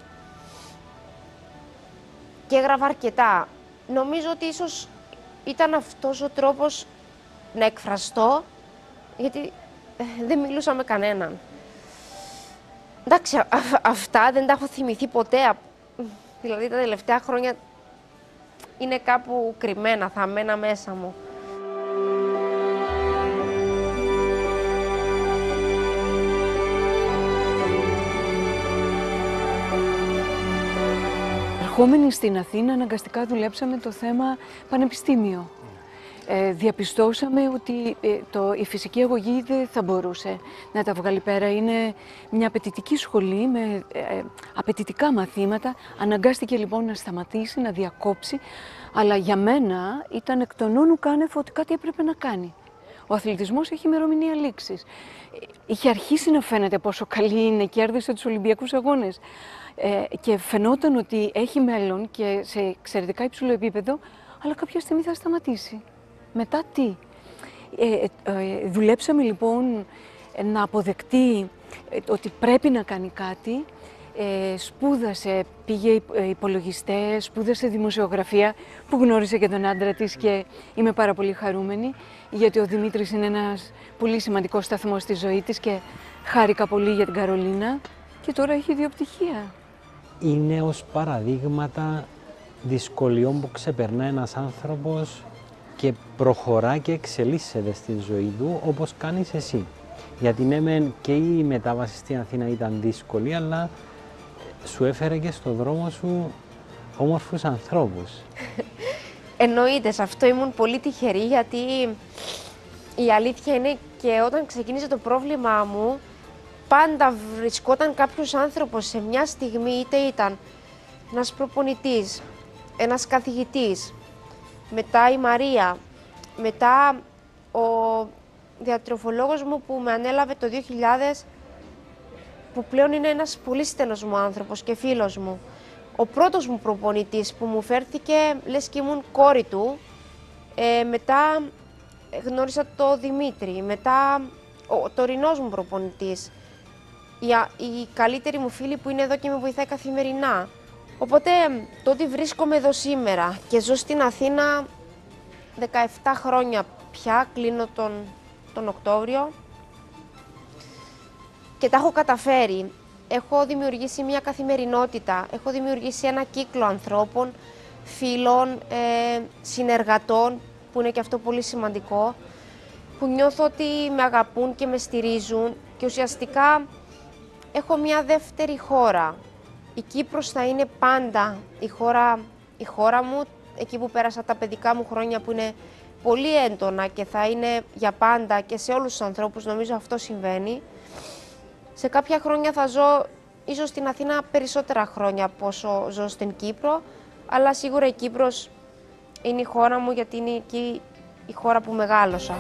Και έγραφα αρκετά. Νομίζω ότι ίσως ήταν αυτός ο τρόπος να εκφραστώ, γιατί δεν μιλούσα με κανέναν. Εντάξει, αυτά δεν τα έχω θυμηθεί ποτέ. Δηλαδή τα τελευταία χρόνια είναι κάπου κρυμμένα, θαμμένα μέσα μου. Ερχόμενοι στην Αθήνα, αναγκαστικά δουλέψαμε το θέμα πανεπιστήμιο. διαπιστώσαμε ότι η φυσική αγωγή δεν θα μπορούσε να τα βγάλει πέρα. Είναι μια απαιτητική σχολή με απαιτητικά μαθήματα. Αναγκάστηκε λοιπόν να σταματήσει, να διακόψει, αλλά για μένα ήταν εκ των όνου κάνευ ότι κάτι έπρεπε να κάνει. Ο αθλητισμός έχει ημερομηνία λήξης. Είχε αρχίσει να φαίνεται πόσο καλή είναι, κέρδισε τους Ολυμπιακούς Αγώνες και φαινόταν ότι έχει μέλλον και σε εξαιρετικά υψηλό επίπεδο, αλλά κάποια στιγμή θα σταματήσει. Μετά τι? Δουλέψαμε λοιπόν να αποδεκτεί ότι πρέπει να κάνει κάτι. Σπούδασε, πήγε υπολογιστές, σπούδασε δημοσιογραφία, που γνώρισε και τον άντρα της και είμαι πάρα πολύ χαρούμενη, γιατί ο Δημήτρης είναι ένας πολύ σημαντικός σταθμός στη ζωή της και χάρηκα πολύ για την Καρολίνα και τώρα έχει 2 πτυχία. Είναι ως παραδείγματα δυσκολιών που ξεπερνά ένας άνθρωπος και προχωρά και εξελίσσεται στη ζωή του όπως κάνεις εσύ. Γιατί ναι, μεν και η μετάβαση στην Αθήνα ήταν δύσκολη, αλλά σου έφερε και στο δρόμο σου όμορφους ανθρώπους. Εννοείται, σε αυτό ήμουν πολύ τυχερή, γιατί η αλήθεια είναι και όταν ξεκίνησε το πρόβλημά μου, πάντα βρισκόταν κάποιος άνθρωπος σε μια στιγμή, είτε ήταν ένας προπονητής, ένας καθηγητής, μετά η Μαρία, μετά ο διατροφολόγος μου που με ανέλαβε το 2000, που πλέον είναι ένας πολύ στενός μου άνθρωπος και φίλος μου. Ο πρώτος μου προπονητής που μου φέρθηκε, λες και ήμουν κόρη του. Μετά γνώρισα το Δημήτρη, μετά ο τωρινός μου προπονητής. Η καλύτερη μου φίλη που είναι εδώ και με βοηθάει καθημερινά. Οπότε το ότι βρίσκομαι εδώ σήμερα και ζω στην Αθήνα 17 χρόνια πια, κλείνω τον Οκτώβριο, και τα έχω καταφέρει. Έχω δημιουργήσει μια καθημερινότητα, έχω δημιουργήσει ένα κύκλο ανθρώπων, φίλων, συνεργατών, που είναι και αυτό πολύ σημαντικό, που νιώθω ότι με αγαπούν και με στηρίζουν και ουσιαστικά έχω μια δεύτερη χώρα. Η Κύπρος θα είναι πάντα η χώρα μου, εκεί που πέρασα τα παιδικά μου χρόνια, που είναι πολύ έντονα και θα είναι για πάντα και σε όλους τους ανθρώπους, νομίζω αυτό συμβαίνει. Σε κάποια χρόνια θα ζω ίσως στην Αθήνα περισσότερα χρόνια από όσο ζω στην Κύπρο, αλλά σίγουρα η Κύπρος είναι η χώρα μου, γιατί είναι εκεί η χώρα που μεγάλωσα.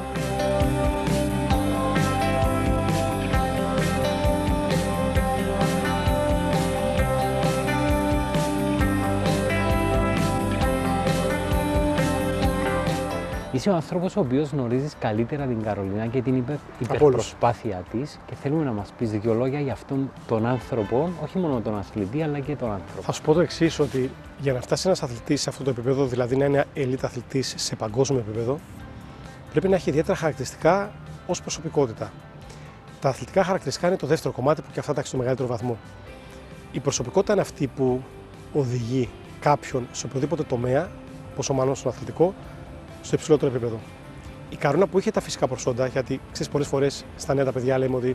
Είσαι ο άνθρωπος ο οποίος γνωρίζεις καλύτερα την Καρολίνα και την υπερπροσπάθεια της και θέλουμε να μας πεις 2 λόγια για αυτόν τον άνθρωπο, όχι μόνο τον αθλητή, αλλά και τον άνθρωπο. Θα σου πω το εξής, ότι για να φτάσει ένας αθλητής σε αυτό το επίπεδο, δηλαδή να είναι elite αθλητής σε παγκόσμιο επίπεδο, πρέπει να έχει ιδιαίτερα χαρακτηριστικά ως προσωπικότητα. Τα αθλητικά χαρακτηριστικά είναι το δεύτερο κομμάτι, που και αυτά τα έχει στο μεγαλύτερο βαθμό. Η προσωπικότητα είναι αυτή που οδηγεί κάποιον σε οποιοδήποτε τομέα, πόσο μάλλον στον αθλητικό, στο υψηλότερο επίπεδο. Η Καρολίνα, που είχε τα φυσικά προσόντα, γιατί ξέρεις, πολλές φορές στα νέα τα παιδιά λέμε ότι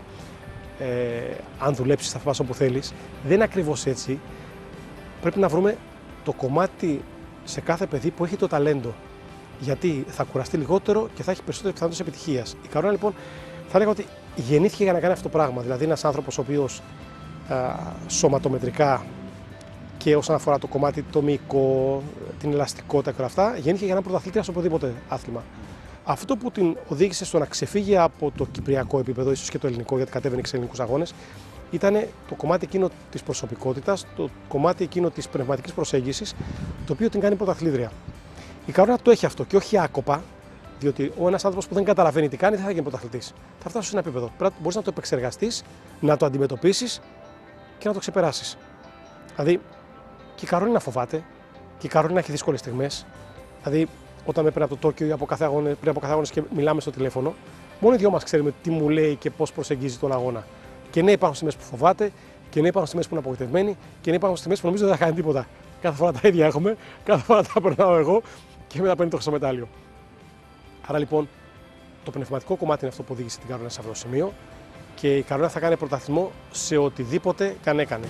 αν δουλέψεις θα φτάσεις όπου θέλεις, δεν είναι ακριβώς έτσι. Πρέπει να βρούμε το κομμάτι σε κάθε παιδί που έχει το ταλέντο. Γιατί θα κουραστεί λιγότερο και θα έχει περισσότερες πιθανότητες επιτυχίας. Η Καρολίνα, λοιπόν, θα έλεγα ότι γεννήθηκε για να κάνει αυτό το πράγμα. Δηλαδή, ένας άνθρωπος ο οποίος σωματομετρικά και όσον αφορά το κομμάτι το μυϊκό, την ελαστικότητα και όλα αυτά, γεννήθηκε για να είναι πρωταθλήτρια σε οποιοδήποτε άθλημα. Αυτό που την οδήγησε στο να ξεφύγει από το κυπριακό επίπεδο, ίσως και το ελληνικό, γιατί κατέβαινε και σε ελληνικούς αγώνες, ήταν το κομμάτι εκείνο της προσωπικότητας, το κομμάτι εκείνο της πνευματικής προσέγγισης, το οποίο την κάνει πρωταθλήτρια. Η Καρολίνα το έχει αυτό και όχι άκοπα, διότι ένας άνθρωπος που δεν καταλαβαίνει τι κάνει δεν θα γίνει πρωταθλητής. Θα φτάσει σε ένα επίπεδο. Μπορείς να το επεξεργαστείς, να το αντιμετωπίσεις και να το ξεπεράσεις. Δηλαδή, και η Καρολίνα φοβάται, και η Καρολίνα έχει δύσκολες στιγμές. Δηλαδή, όταν με παίρνει από το Τόκιο ή πριν από κάθε αγώνα και μιλάμε στο τηλέφωνο, μόνο οι δυο μας ξέρουμε τι μου λέει και πώς προσεγγίζει τον αγώνα. Και ναι, υπάρχουν στιγμές που φοβάται, και ναι, υπάρχουν στιγμές που είναι απογοητευμένη, και ναι, υπάρχουν στιγμές που νομίζω δεν θα κάνει τίποτα. Κάθε φορά τα ίδια έχουμε, κάθε φορά τα περνάω εγώ και μετά παίρνει το χρυσό μετάλλιο. Άρα λοιπόν, το πνευματικό κομμάτι είναι αυτό που οδήγησε την Καρολίνα σε αυτό το σημείο, και η Καρολίνα θα κάνει πρωταθλητισμό σε οτιδήποτε καν έκανε.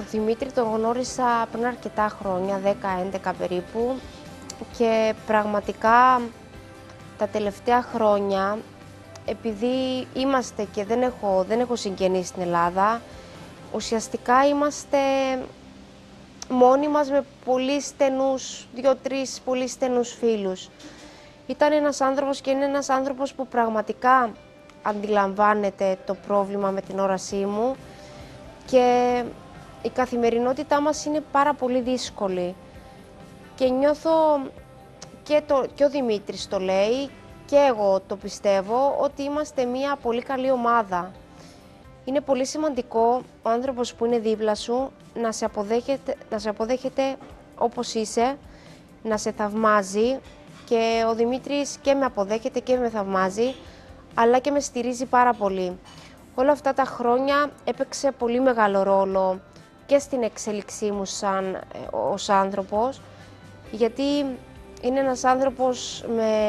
Δημήτρη τον γνώρισα πριν αρκετά χρόνια, 10-11 περίπου, και πραγματικά τα τελευταία χρόνια, επειδή είμαστε και δεν έχω συγγενείς στην Ελλάδα, ουσιαστικά είμαστε μόνοι μας με πολύ στενούς, 2-3 πολύ στενούς φίλους. Ήταν ένας άνθρωπος και είναι ένας άνθρωπος που πραγματικά αντιλαμβάνεται το πρόβλημα με την όρασή μου και η καθημερινότητά μας είναι πάρα πολύ δύσκολη. Και νιώθω, και ο Δημήτρης το λέει, και εγώ το πιστεύω, ότι είμαστε μια πολύ καλή ομάδα. Είναι πολύ σημαντικό ο άνθρωπος που είναι δίπλα σου να σε αποδέχεται όπως είσαι, να σε θαυμάζει, και ο Δημήτρης και με αποδέχεται και με θαυμάζει, αλλά και με στηρίζει πάρα πολύ. Όλα αυτά τα χρόνια έπαιξε πολύ μεγάλο ρόλο και στην εξέλιξή μου ως άνθρωπος, γιατί είναι ένας άνθρωπος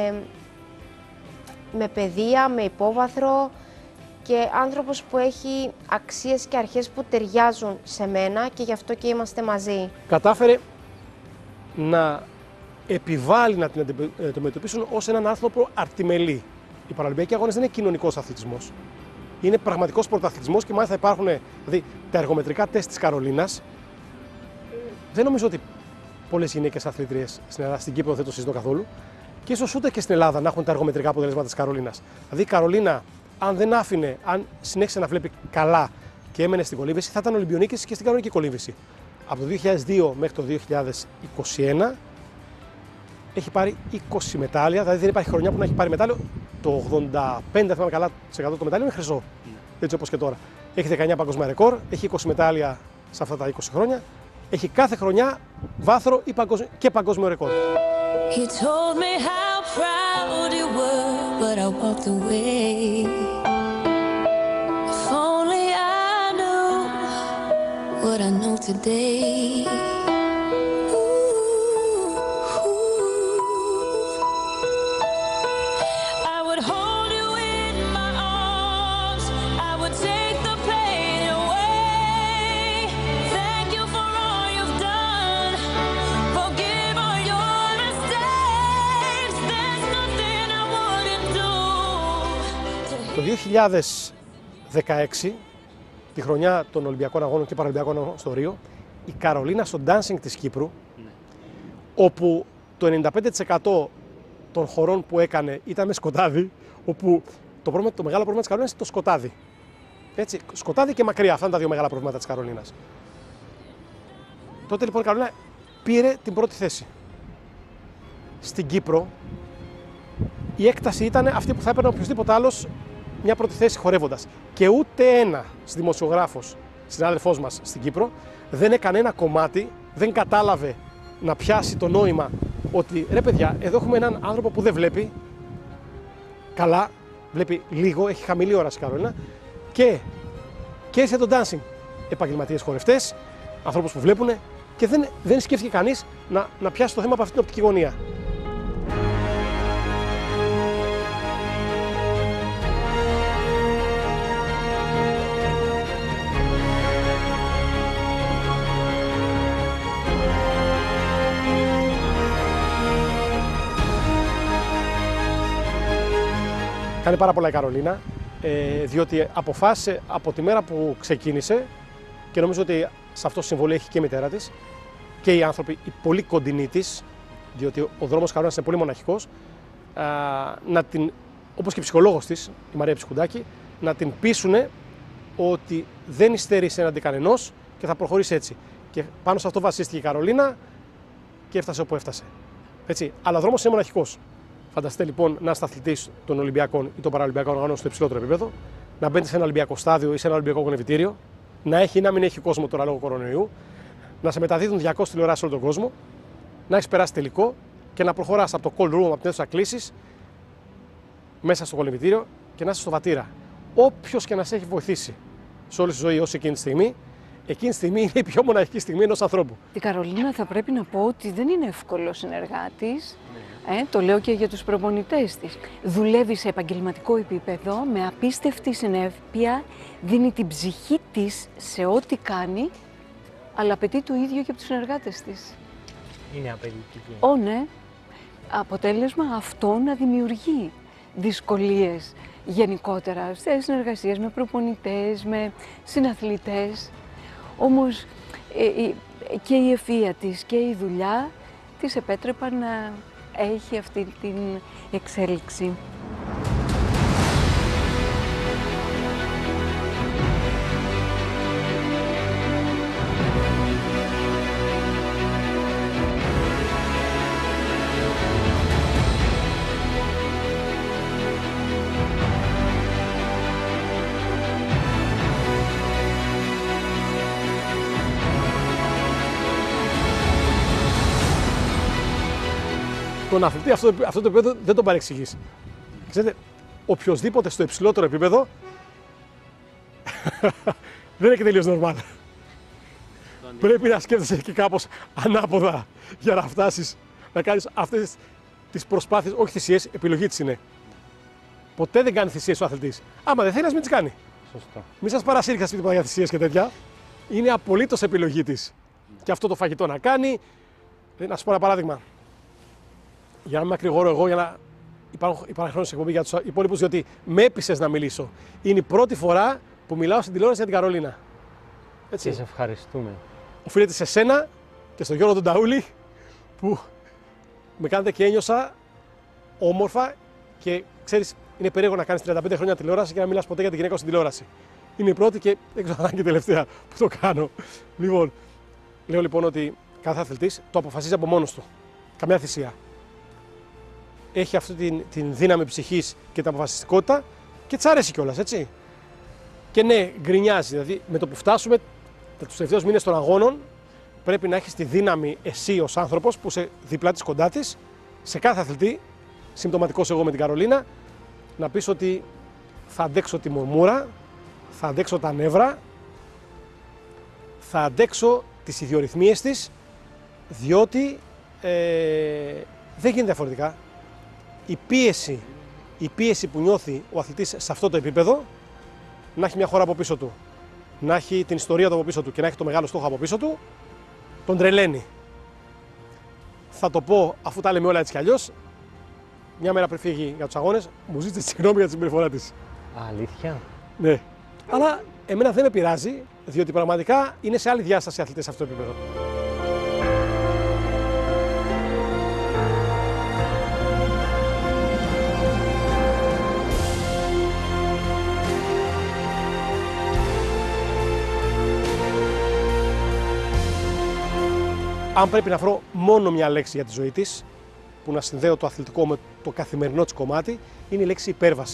με παιδεία, με υπόβαθρο και άνθρωπος που έχει αξίες και αρχές που ταιριάζουν σε μένα και γι' αυτό και είμαστε μαζί. Κατάφερε να επιβάλλει να την αντιμετωπίσουν ως έναν άνθρωπο αρτιμελή. Οι Παραολυμπιακοί Αγώνες δεν είναι κοινωνικός αθλητισμός. Είναι πραγματικός πρωταθλητισμός και μάλιστα υπάρχουν, δηλαδή, τα εργομετρικά τεστ της Καρολίνας. Δεν νομίζω ότι πολλές γυναίκες αθλήτριες στην Ελλάδα, στην Κύπρο δεν το συζητώ καθόλου, και ίσως ούτε και στην Ελλάδα να έχουν τα εργομετρικά αποτελέσματα της Καρολίνας. Δηλαδή η Καρολίνα, αν συνέχισε να βλέπει καλά και έμενε στην κολύμβηση, θα ήταν Ολυμπιονίκης και στην κανονική κολύμβηση. Από το 2002 μέχρι το 2021 έχει πάρει 20 μετάλλια, δηλαδή δεν υπάρχει χρονιά που να έχει πάρει μετάλλιο. Το 85, δεν θυμάμαι καλά, το μετάλλιο είναι χρυσό, έτσι όπως και τώρα. Έχει 19 παγκόσμια ρεκόρ, έχει 20 μετάλλια σε αυτά τα 20 χρόνια. Έχει κάθε χρονιά βάθρο και παγκόσμιο ρεκόρ. You told me how proud you were, but I walked away. If only I knew what I know today. I would hold you in my arms, I would take the pain away. Thank you for all you've done, forgive all your mistakes. There's nothing I wouldn't do. Το 2016, τη χρονιά των Ολυμπιακών Αγώνων και Παραολυμπιακών Αγώνων στο Ρίο, η Καρολίνα στο dancing της Κύπρου, όπου το 95% των χωρών που έκανε ήταν με σκοτάδι, όπου το μεγάλο πρόβλημα της Καρολίνας είναι το σκοτάδι. Έτσι, σκοτάδι και μακριά, αυτά είναι τα δύο μεγάλα προβλήματα της Καρολίνας. Τότε λοιπόν η Καρολίνα πήρε την πρώτη θέση. Στην Κύπρο η έκταση ήταν αυτή που θα έπαιρνε οποιοδήποτε άλλος μια πρώτη θέση χορεύοντας. Και ούτε ένας δημοσιογράφος, συνάδελφός μας στην Κύπρο, δεν έκανε ένα κομμάτι, δεν κατάλαβε να πιάσει το νόημα ότι ρε παιδιά, εδώ έχουμε έναν άνθρωπο που δεν βλέπει καλά, βλέπει λίγο, έχει χαμηλή όραση η Καρολίνα και σε το dancing. Επαγγελματίες χορευτές, ανθρώπους που βλέπουν, και δεν σκέφτηκε κανείς να πιάσει το θέμα από αυτή την οπτική γωνία. Κάνει πάρα πολλά η Καρολίνα, διότι αποφάσισε από τη μέρα που ξεκίνησε, και νομίζω ότι σε αυτό συμβολή έχει και η μητέρα της και οι άνθρωποι, οι πολύ κοντινοί της, διότι ο δρόμος Καρολίνας είναι πολύ μοναχικός, όπως και η ψυχολόγος της, η Μαρία Ψυχουντάκη, να την πείσουνε ότι δεν υστερήσε έναντι κανενός και θα προχωρήσει έτσι. Και πάνω σε αυτό βασίστηκε η Καρολίνα και έφτασε όπου έφτασε. Έτσι. Αλλά ο δρόμος είναι μοναχικός. Φανταστείτε λοιπόν να είστε αθλητής των Ολυμπιακών ή των Παραολυμπιακών Αγώνων στο υψηλότερο επίπεδο, να μπαίνετε σε ένα Ολυμπιακό στάδιο ή σε ένα Ολυμπιακό κολυμβητήριο, να έχει ή να μην έχει κόσμο τώρα λόγω κορονοϊού, να σε μεταδίδουν 200 τηλεοράσεις σε όλο τον κόσμο, να έχει περάσει τελικό και να προχωράς από το call room, από την αίθουσα κλήσης, μέσα στο κολυμβητήριο και να είσαι στο βατήρα. Όποιος και να σε έχει βοηθήσει σε όλη τη ζωή ως εκείνη τη στιγμή είναι η πιο μοναχική στιγμή ενός ανθρώπου. Η Καρολίνα, θα πρέπει να πω ότι δεν είναι εύκολο συνεργάτης. Το λέω και για τους προπονητές της. Δουλεύει σε επαγγελματικό επίπεδο, με απίστευτη συνέπεια, δίνει την ψυχή της σε ό,τι κάνει αλλά απαιτεί το ίδιο και από τους συνεργάτες της. Είναι απαιτητική. Ναι. Αποτέλεσμα αυτό να δημιουργεί δυσκολίες γενικότερα στις συνεργασίες με προπονητές, με συναθλητές. Όμως και η ευφυΐα της και η δουλειά της επέτρεπαν να έχει αυτή την εξέλιξη. Τον αθλητή αυτό το επίπεδο δεν τον παρεξηγείς. Ξέρετε, οποιοσδήποτε στο υψηλότερο επίπεδο δεν είναι και τελείως normal. Πρέπει να σκέφτεσαι και κάπως ανάποδα για να φτάσεις να κάνεις αυτές τις προσπάθειες, όχι θυσίες, επιλογή της είναι. Ποτέ δεν κάνει θυσίες ο αθλητής. Άμα δεν θέλει, ας μην τις κάνει. Σωστό. Μην σας παρασύρει σπίτι για θυσίες και τέτοια. Είναι απολύτως επιλογή της. Και αυτό το φαγητό να κάνει. Να σου πω ένα παράδειγμα. Για να μην μακρηγορώ εγώ, για να υπάρχει χρόνο σε εκπομπή για τους υπόλοιπους, διότι με έπεισες να μιλήσω. Είναι η πρώτη φορά που μιλάω στην τηλεόραση για την Καρολίνα. Έτσι. Και σε ευχαριστούμε. Οφείλεται σε σένα και στον Γιώργο τον Ταούλη που με κάνετε και ένιωσα όμορφα και ξέρεις, είναι περίεργο να κάνεις 35 χρόνια τηλεόραση και να μιλάς ποτέ για τη γυναίκα στην τηλεόραση. Είναι η πρώτη και δεν ξέρω αν είναι και η τελευταία που το κάνω. Λοιπόν, λέω λοιπόν ότι κάθε αθλητής το αποφασίζει από μόνος του. Καμιά θυσία. Έχει αυτή την δύναμη ψυχής και την αποφασιστικότητα και της αρέσει κιόλας, έτσι. Και ναι, γκρινιάζει. Δηλαδή, με το που φτάσουμε τους τελευταίους μήνες των αγώνων, πρέπει να έχεις τη δύναμη εσύ ως άνθρωπος που είσαι δίπλα της, κοντά της, σε κάθε αθλητή, συμπτωματικός εγώ με την Καρολίνα, να πεις ότι θα αντέξω τη μουρμούρα, θα αντέξω τα νεύρα, θα αντέξω τις ιδιορυθμίες της, διότι δεν γίνεται διαφορετικά. Η πίεση που νιώθει ο αθλητής σε αυτό το επίπεδο, να έχει μια χώρα από πίσω του, να έχει την ιστορία του από πίσω του και να έχει το μεγάλο στόχο από πίσω του, τον τρελαίνει. Θα το πω, αφού τα λέμε όλα έτσι κι αλλιώς, μια μέρα πριν φύγει για τους αγώνες, μου ζήτησε συγγνώμη για τη συμπεριφορά της. Αλήθεια. Ναι. Αλλά εμένα δεν με πειράζει, διότι πραγματικά είναι σε άλλη διάσταση οι αθλητές σε αυτό το επίπεδο. Αν πρέπει να βρω μόνο μια λέξη για τη ζωή της, που να συνδέω το αθλητικό με το καθημερινό της κομμάτι, είναι η λέξη υπέρβαση.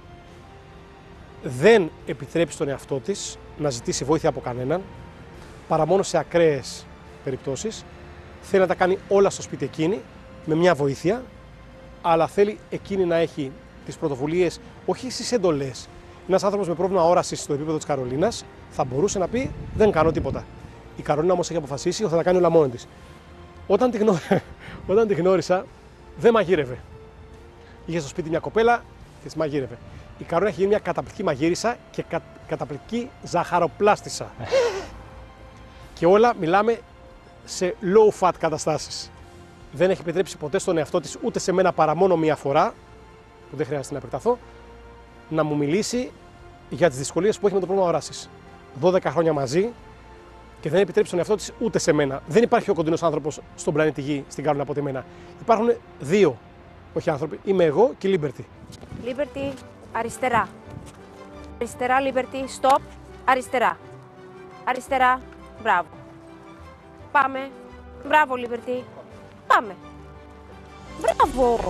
Δεν επιτρέπει στον εαυτό της να ζητήσει βοήθεια από κανέναν, παρά μόνο σε ακραίες περιπτώσεις. Θέλει να τα κάνει όλα στο σπίτι εκείνη, με μια βοήθεια, αλλά θέλει εκείνη να έχει τις πρωτοβουλίες, όχι στις εντολές. Ένας άνθρωπος με πρόβλημα όρασης στο επίπεδο της Καρολίνας θα μπορούσε να πει: δεν κάνω τίποτα. Η Καρολίνα όμως έχει αποφασίσει ότι θα τα κάνει όλα μόνη της. Όταν τη γνώρισα, δεν μαγείρευε. Είχε στο σπίτι μια κοπέλα και της μαγείρευε. Η Καρολίνα έχει γίνει μια καταπληκτική μαγείρισα και καταπληκτική ζαχαροπλάστισσα. Και όλα μιλάμε σε low fat καταστάσεις. Δεν έχει επιτρέψει ποτέ στον εαυτό της, ούτε σε μένα παρά μόνο μία φορά, που δεν χρειάζεται να επεκταθώ, να μου μιλήσει για τις δυσκολίες που έχει με το πρόβλημα όρασης. 12 χρόνια μαζί. Και δεν επιτρέπει στον εαυτό της ούτε σε μένα. Δεν υπάρχει ο κοντινός άνθρωπος στον πλανήτη Γη, στην Καρολίνα, από εμένα. Υπάρχουν δύο, όχι άνθρωποι. Είμαι εγώ και η Liberty. Liberty, αριστερά. Αριστερά, Liberty, stop. Αριστερά. Αριστερά, μπράβο. Πάμε. Μπράβο, Liberty. Πάμε. Μπράβο.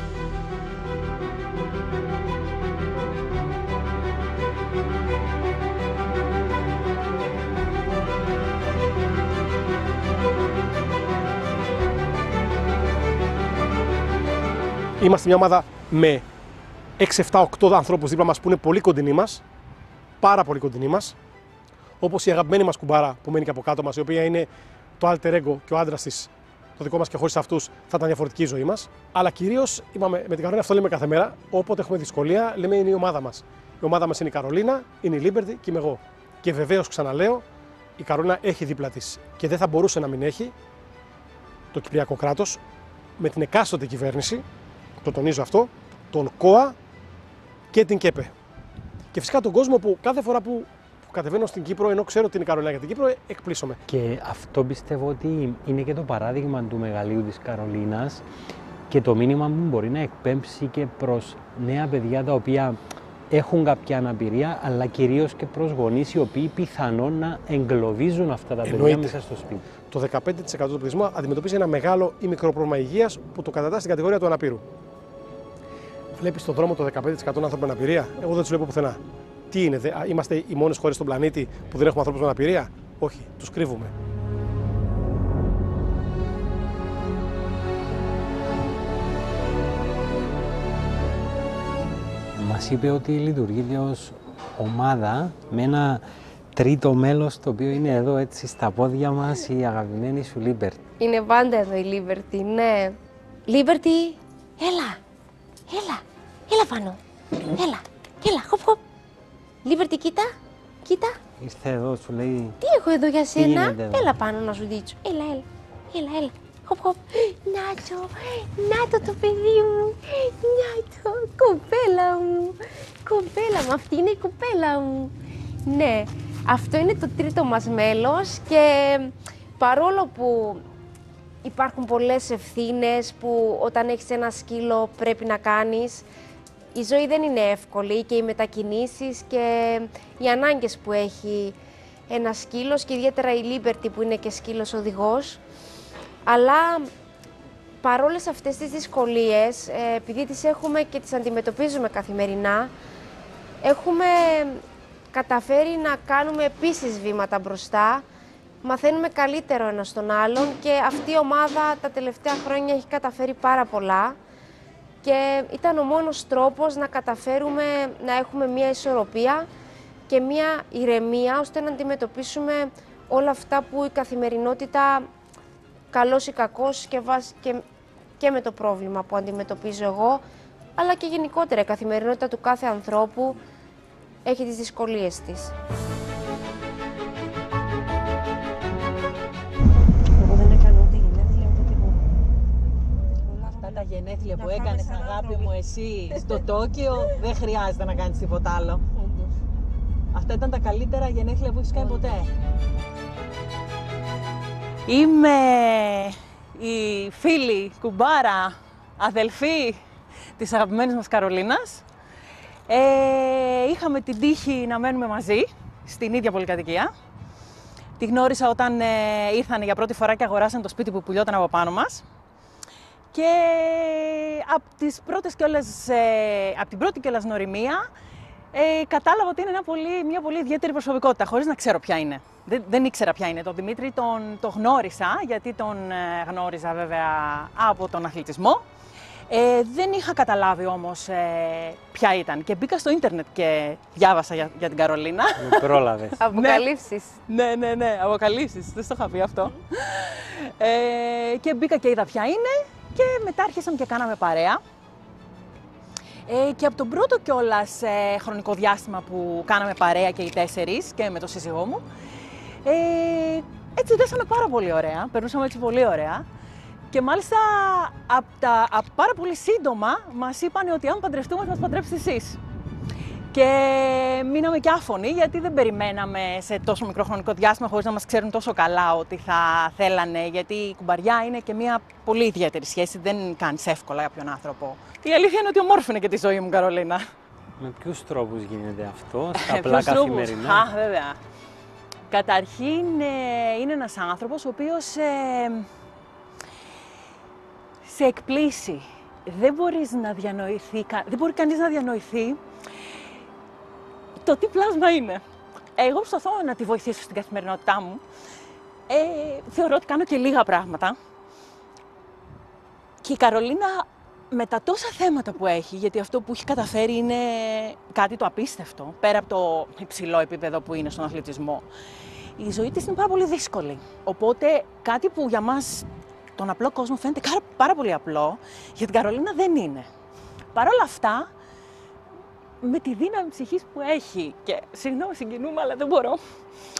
Είμαστε μια ομάδα με 6, 7, 8 ανθρώπους δίπλα μας που είναι πολύ κοντινοί μας, πάρα πολύ κοντινοί μας, όπως η αγαπημένη μας κουμπάρα που μένει και από κάτω μας, η οποία είναι το alter ego και ο άντρας της, το δικό μας, και χωρίς αυτούς θα ήταν διαφορετική η ζωή μας. Αλλά κυρίως με την Καρολίνα, αυτό λέμε κάθε μέρα, όποτε έχουμε δυσκολία, λέμε είναι η ομάδα μας. Η ομάδα μας είναι η Καρολίνα, είναι η Liberty και είμαι εγώ. Και βεβαίως, ξαναλέω, η Καρολίνα έχει δίπλα της και δεν θα μπορούσε να μην έχει το Κυπριακό κράτος με την εκάστοτε κυβέρνηση, το τονίζω αυτό, τον ΚΟΑ και την ΚΕΠΕ. Και φυσικά τον κόσμο που κάθε φορά που κατεβαίνω στην Κύπρο, ενώ ξέρω ότι είναι η Καρολίνα για την Κύπρο, εκπλήσωμαι. Και αυτό πιστεύω ότι είναι και το παράδειγμα του μεγαλείου της Καρολίνας και το μήνυμα που μπορεί να εκπέμψει και προς νέα παιδιά τα οποία έχουν κάποια αναπηρία, αλλά κυρίως και προς γονείς οι οποίοι πιθανόν να εγκλωβίζουν αυτά τα παιδιά μέσα στο σπίτι. Το 15% του πληθυσμού αντιμετωπίζει ένα μεγάλο ή μικρό πρόβλημα υγείας που το κατατάσσει στην κατηγορία του αναπήρου. Βλέπεις στον δρόμο το 15% άνθρωπων με αναπηρία, εγώ δεν τους βλέπω πουθενά. Τι είναι, είμαστε οι μόνες χώρες στον πλανήτη που δεν έχουμε ανθρώπους με αναπηρία? Όχι, τους κρύβουμε. Μας είπε ότι λειτουργεί ως ομάδα με ένα τρίτο μέλος το οποίο είναι εδώ έτσι στα πόδια μας, η αγαπημένη σου Λίμπερτη. Είναι πάντα εδώ η Λίμπερτη, ναι. Λίμπερτη, έλα, έλα πάνω, έλα, χοπ χοπ. Λίμπερτη, κοίτα. Ήρθε εδώ, σου λέει. Τι έχω εδώ για σένα, εδώ? έλα πάνω να σου δείξω, έλα. Χοπ χοπ, να το παιδί μου, να το, κοπέλα μου, αυτή είναι η κοπέλα μου. Ναι, αυτό είναι το τρίτο μας μέλος και παρόλο που υπάρχουν πολλές ευθύνες που όταν έχεις ένα σκύλο πρέπει να κάνεις, η ζωή δεν είναι εύκολη και οι μετακινήσεις και οι ανάγκες που έχει ένα σκύλος και ιδιαίτερα η Λίμπερτη που είναι και σκύλος οδηγός. Αλλά παρόλες αυτές τις δυσκολίες, επειδή τις έχουμε και τις αντιμετωπίζουμε καθημερινά, έχουμε καταφέρει να κάνουμε επίσης βήματα μπροστά, μαθαίνουμε καλύτερο ένας τον άλλον και αυτή η ομάδα τα τελευταία χρόνια έχει καταφέρει πάρα πολλά και ήταν ο μόνος τρόπος να καταφέρουμε να έχουμε μια ισορροπία και μια ηρεμία ώστε να αντιμετωπίσουμε όλα αυτά που η καθημερινότητα, καλός ή κακός και με το πρόβλημα που αντιμετωπίζω εγώ, αλλά και γενικότερα η καθημερινότητα του κάθε ανθρώπου έχει τις δυσκολίες της. Εγώ δεν έκανα ούτε γενέθλια ούτε τίποτα. Αυτά τα γενέθλια που έκανες, αγάπη μου, εσύ στο Τόκιο, δεν χρειάζεται να κάνεις τίποτα άλλο. Αυτά ήταν τα καλύτερα γενέθλια που έχεις κάνει ποτέ. Είμαι η φίλη, κουμπάρα, αδελφή της αγαπημένης μας Καρολίνας. Είχαμε την τύχη να μένουμε μαζί στην ίδια πολυκατοικία. Τη γνώρισα όταν ήρθαν για πρώτη φορά και αγοράσαν το σπίτι που πουλιόταν από πάνω μας. Και από την πρώτη κιόλας γνωριμία κατάλαβα ότι είναι μια πολύ ιδιαίτερη προσωπικότητα, χωρίς να ξέρω ποια είναι. Δεν ήξερα ποια είναι. Τον Δημήτρη το γνώρισα, γιατί τον γνώριζα βέβαια από τον αθλητισμό. Δεν είχα καταλάβει όμως ποια ήταν και μπήκα στο ίντερνετ και διάβασα για την Καρολίνα. Με πρόλαβες. Αποκαλύψεις. Ναι, αποκαλύψεις, δεν στο είχα πει αυτό. Και μπήκα και είδα ποια είναι και μετά άρχισαμε και κάναμε παρέα. Και από τον πρώτο κιόλας χρονικό διάστημα που κάναμε παρέα και οι τέσσερις και με τον σύζυγό μου, έτσι δέσαμε πάρα πολύ ωραία, περνούσαμε έτσι πολύ ωραία. Και μάλιστα από πάρα πολύ σύντομα μας είπαν ότι αν παντρευτούμε θα μας παντρέψετε εσείς. Και μείναμε και άφωνοι γιατί δεν περιμέναμε σε τόσο μικρό χρονικό διάστημα χωρίς να μας ξέρουν τόσο καλά ότι θα θέλανε, γιατί η κουμπαριά είναι και μια πολύ ιδιαίτερη σχέση, δεν κάνεις εύκολα κάποιον άνθρωπο. Η αλήθεια είναι ότι ομόρφωνε και τη ζωή μου, Καρολίνα. Με ποιους τρόπους γίνεται αυτό, στα απλά καθημερινά? Βέβαια. Καταρχήν είναι ένας άνθρωπος ο οποίος σε εκπλήσει. Δεν μπορεί κανείς να διανοηθεί το τι πλάσμα είναι. Εγώ προσπαθώ να τη βοηθήσω στην καθημερινότητά μου. Θεωρώ ότι κάνω και λίγα πράγματα. Και η Καρολίνα, με τα τόσα θέματα που έχει, γιατί αυτό που έχει καταφέρει είναι κάτι το απίστευτο, πέρα από το υψηλό επίπεδο που είναι στον αθλητισμό, η ζωή της είναι πάρα πολύ δύσκολη. Οπότε κάτι που για μας τον απλό κόσμο φαίνεται πάρα πολύ απλό, για την Καρολίνα δεν είναι. Παρ' όλα αυτά, με τη δύναμη ψυχής που έχει, και συγγνώμη συγκινούμε αλλά δεν μπορώ,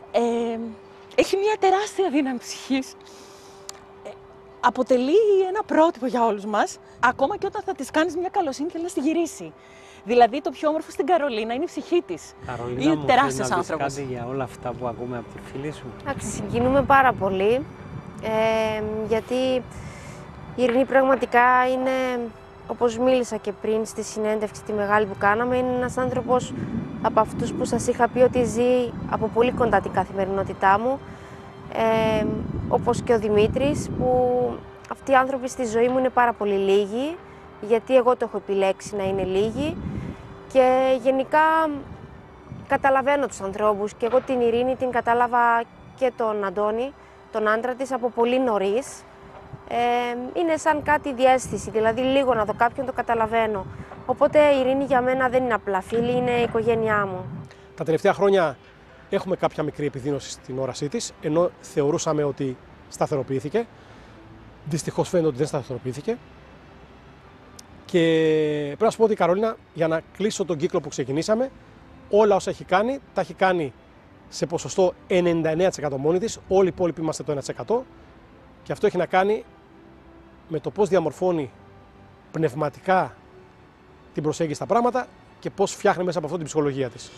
έχει μια τεράστια δύναμη ψυχής. Αποτελεί ένα πρότυπο για όλους μας, ακόμα και όταν θα της κάνεις μια καλοσύνη θέλει να στη γυρίσει. Δηλαδή το πιο όμορφο στην Καρολίνα είναι η ψυχή της. Καρολίνα, είναι τεράστιος άνθρωπος. Κάτι για όλα αυτά που ακούμε από τη φίλη σου. Εντάξει, συγκινούμε πάρα πολύ, γιατί η Ειρήνη πραγματικά είναι, όπως μίλησα και πριν στη συνέντευξη τη μεγάλη που κάναμε, είναι ένας άνθρωπος από αυτούς που σας είχα πει ότι ζει από πολύ κοντά την καθημερινότητά μου, όπως και ο Δημήτρης, που αυτοί οι άνθρωποι στη ζωή μου είναι πάρα πολύ λίγοι, γιατί εγώ το έχω επιλέξει να είναι λίγοι και γενικά καταλαβαίνω τους ανθρώπους και εγώ την Ειρήνη την κατάλαβα και τον Αντώνη, τον άντρα της, από πολύ νωρίς. Είναι σαν κάτι διαίσθηση, δηλαδή λίγο να δω κάποιον το καταλαβαίνω. Οπότε η Ειρήνη για μένα δεν είναι απλά φίλη, είναι η οικογένειά μου. Τα τελευταία χρόνια έχουμε κάποια μικρή επιδείνωση στην όρασή της, ενώ θεωρούσαμε ότι σταθεροποιήθηκε. Δυστυχώς φαίνεται ότι δεν σταθεροποιήθηκε. Και πρέπει να σου πω ότι η Καρολίνα, για να κλείσω τον κύκλο που ξεκινήσαμε, όλα όσα έχει κάνει, τα έχει κάνει σε ποσοστό 99% μόνη της. Όλοι οι υπόλοιποι είμαστε το 1%. Και αυτό έχει να κάνει με το πώς διαμορφώνει πνευματικά την προσέγγιση στα πράγματα και πώς φτιάχνει μέσα από αυτό την ψυχολογία της.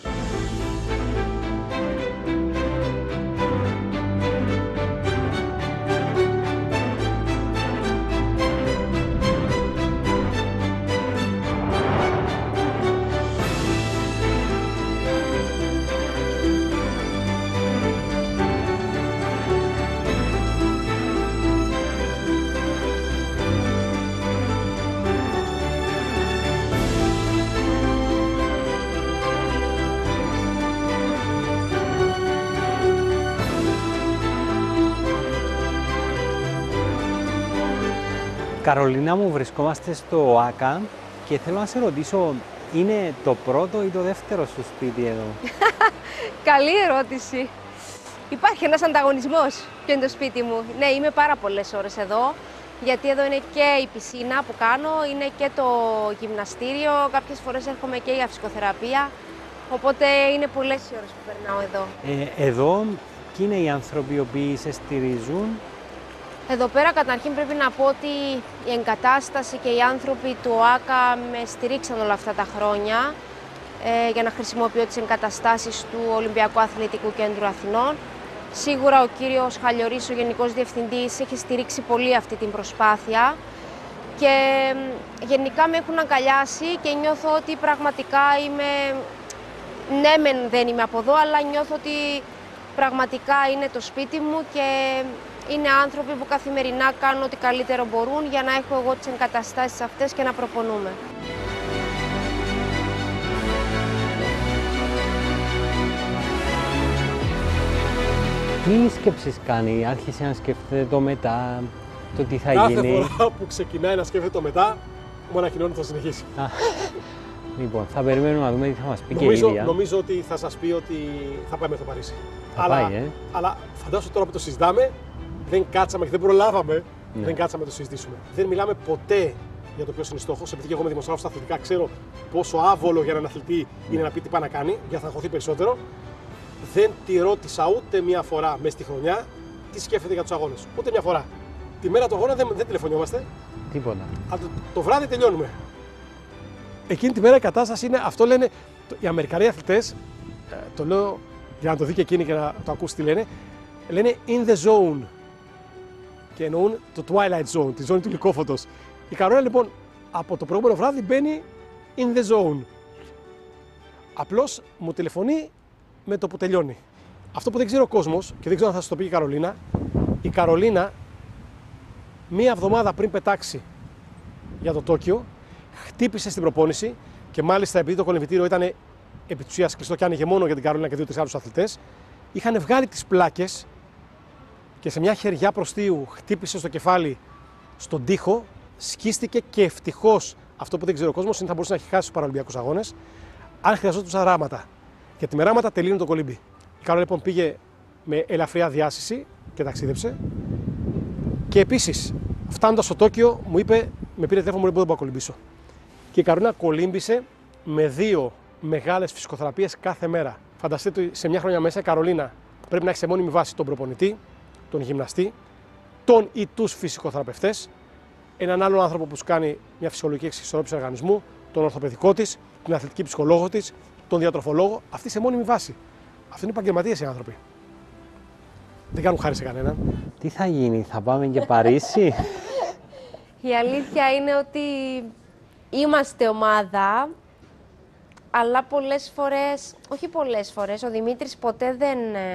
Καρολίνα μου, βρισκόμαστε στο ΆΚΑ και θέλω να σε ρωτήσω, είναι το πρώτο ή το δεύτερο σου σπίτι εδώ? Καλή ερώτηση. Υπάρχει ένας ανταγωνισμός. Ποιο είναι το σπίτι μου? Ναι, είμαι πάρα πολλές ώρες εδώ, γιατί εδώ είναι και η πισίνα που κάνω, είναι και το γυμναστήριο, κάποιες φορές έρχομαι και για φυσικοθεραπεία, οπότε είναι πολλές οι ώρες που περνάω εδώ. Εδώ και είναι οι άνθρωποι οι οποίοι σε στηρίζουν. Εδώ πέρα καταρχήν πρέπει να πω ότι η εγκατάσταση και οι άνθρωποι του ΟΑΚΑ με στηρίξαν όλα αυτά τα χρόνια για να χρησιμοποιώ τις εγκαταστάσεις του Ολυμπιακού Αθλητικού Κέντρου Αθηνών. Σίγουρα ο κύριος Χαλιορής, ο Γενικός Διευθυντής, έχει στηρίξει πολύ αυτή την προσπάθεια και γενικά με έχουν αγκαλιάσει και νιώθω ότι πραγματικά είμαι, ναι δεν είμαι από εδώ, αλλά νιώθω ότι πραγματικά είναι το σπίτι μου και είναι άνθρωποι που καθημερινά κάνουν ό,τι καλύτερο μπορούν για να έχω εγώ τις εγκαταστάσεις αυτές και να προπονούμε. Τι σκέψεις κάνει, άρχισε να σκέφτεται το μετά, το τι θα γίνει? Κάθε φορά που ξεκινάει να σκέφτεται το μετά, μου ανακοινώνει ότι θα συνεχίσει. Λοιπόν, θα περιμένουμε να δούμε τι θα μας πει και η ίδια. Νομίζω ότι θα σας πει ότι θα πάμε στο Παρίσι. Αλλά φαντάσου τώρα που το συζητάμε, δεν κάτσαμε και δεν προλάβαμε, δεν κάτσαμε να το συζητήσουμε. Δεν μιλάμε ποτέ για το ποιος είναι στόχος, επειδή και εγώ είμαι δημοσιογράφος στα αθλητικά, ξέρω πόσο άβολο για έναν αθλητή είναι να πει τι πάει να κάνει, για να αγχωθεί περισσότερο. Δεν τη ρώτησα ούτε μία φορά μέσα στη χρονιά τι σκέφτεται για τους αγώνες. Ούτε μία φορά. Τη μέρα του αγώνα δεν τηλεφωνιόμαστε. Τίποτα. Το βράδυ τελειώνουμε. Εκείνη τη μέρα η κατάσταση είναι, αυτό λένε οι Αμερικανοί αθλητές, το λέω για να το δει και εκείνη και να το ακούσει τι λένε, λένε in the zone. Και εννοούν το twilight zone, τη ζώνη του λυκόφωτος. Η Καρολίνα λοιπόν από το προηγούμενο βράδυ μπαίνει in the zone. Απλώς μου τηλεφωνεί με το που τελειώνει. Αυτό που δεν ξέρει ο κόσμος και δεν ξέρω αν θα σας το πει η Καρολίνα μία εβδομάδα πριν πετάξει για το Τόκιο χτύπησε στην προπόνηση και μάλιστα επειδή το κολυμβητήριο ήταν επί της ουσίας κλειστό και άνοιγε μόνο για την Καρολίνα και 2-3 άλλους αθλητές, είχαν βγάλει τις πλάκες και σε μια χεριά προστίου χτύπησε στο κεφάλι στον τοίχο, σκίστηκε και ευτυχώς αυτό που δεν ξέρει ο κόσμος είναι θα μπορούσε να έχει χάσει τους Παραολυμπιακούς Αγώνες αν χρειαζόταν ράματα. Γιατί με ράματα τελείωνε το κολύμπι. Η Καρολίνα λοιπόν πήγε με ελαφριά διάσηση και ταξίδεψε. Και επίσης, φτάνοντας στο Τόκιο, με πήρε τηλέφωνο, μου λέει: δεν μπορώ να κολυμπήσω. Και η Καρολίνα κολύμπησε με 2 μεγάλες φυσικοθεραπείες κάθε μέρα. Φανταστείτε ότι σε μια χρονιά μέσα η Καρολίνα Πρέπει να έχει σε μόνιμη βάση τον προπονητή, τον γυμναστή, τον ή τους φυσικοθεραπευτές, έναν άλλον άνθρωπο που σου κάνει μια φυσιολογική εξισορρόπηση οργανισμού, τον ορθοπαιδικό της, την αθλητική ψυχολόγο της, τον διατροφολόγο. Αυτή σε μόνιμη βάση. Αυτοί είναι επαγγελματίες οι άνθρωποι. Δεν κάνουν χάρη σε κανέναν. Τι θα γίνει, θα πάμε και Παρίσι? Η αλήθεια είναι ότι είμαστε ομάδα, αλλά πολλές φορές, όχι πολλές φορές, ο Δημήτρης ποτέ δεν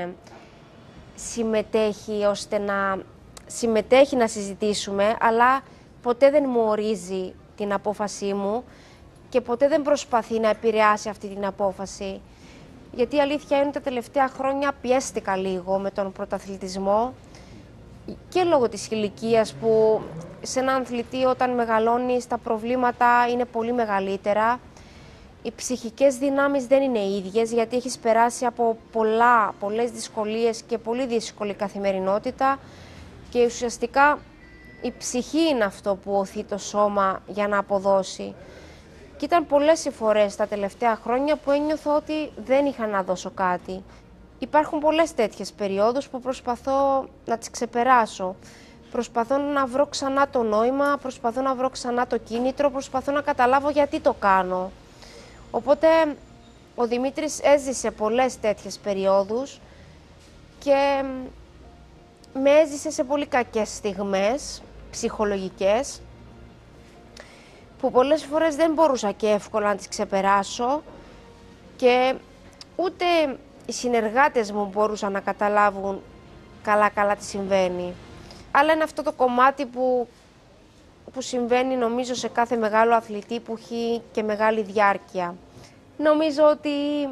συμμετέχει ώστε να συμμετέχει να συζητήσουμε, αλλά ποτέ δεν μου ορίζει την απόφασή μου και ποτέ δεν προσπαθεί να επηρεάσει αυτή την απόφαση. Γιατί η αλήθεια είναι ότι τα τελευταία χρόνια πιέστηκα λίγο με τον πρωταθλητισμό και λόγω της ηλικίας που σε έναν αθλητή όταν μεγαλώνεις τα προβλήματα είναι πολύ μεγαλύτερα. Οι ψυχικές δυνάμεις δεν είναι ίδιες γιατί έχεις περάσει από πολλές δυσκολίες και πολύ δύσκολη καθημερινότητα και ουσιαστικά η ψυχή είναι αυτό που οθεί το σώμα για να αποδώσει. Και ήταν πολλές οι φορές τα τελευταία χρόνια που ένιωθω ότι δεν είχα να δώσω κάτι. Υπάρχουν πολλές τέτοιες περιόδους που προσπαθώ να τις ξεπεράσω. Προσπαθώ να βρω ξανά το νόημα, προσπαθώ να βρω ξανά το κίνητρο, προσπαθώ να καταλάβω γιατί το κάνω. Οπότε ο Δημήτρης έζησε πολλές τέτοιες περιόδους και με έζησε σε πολύ κακές στιγμές, ψυχολογικές, που πολλές φορές δεν μπορούσα και εύκολα να τις ξεπεράσω και ούτε οι συνεργάτες μου μπορούσαν να καταλάβουν καλά τι συμβαίνει. Αλλά είναι αυτό το κομμάτι που συμβαίνει νομίζω σε κάθε μεγάλο αθλητή που έχει και μεγάλη διάρκεια. Νομίζω ότι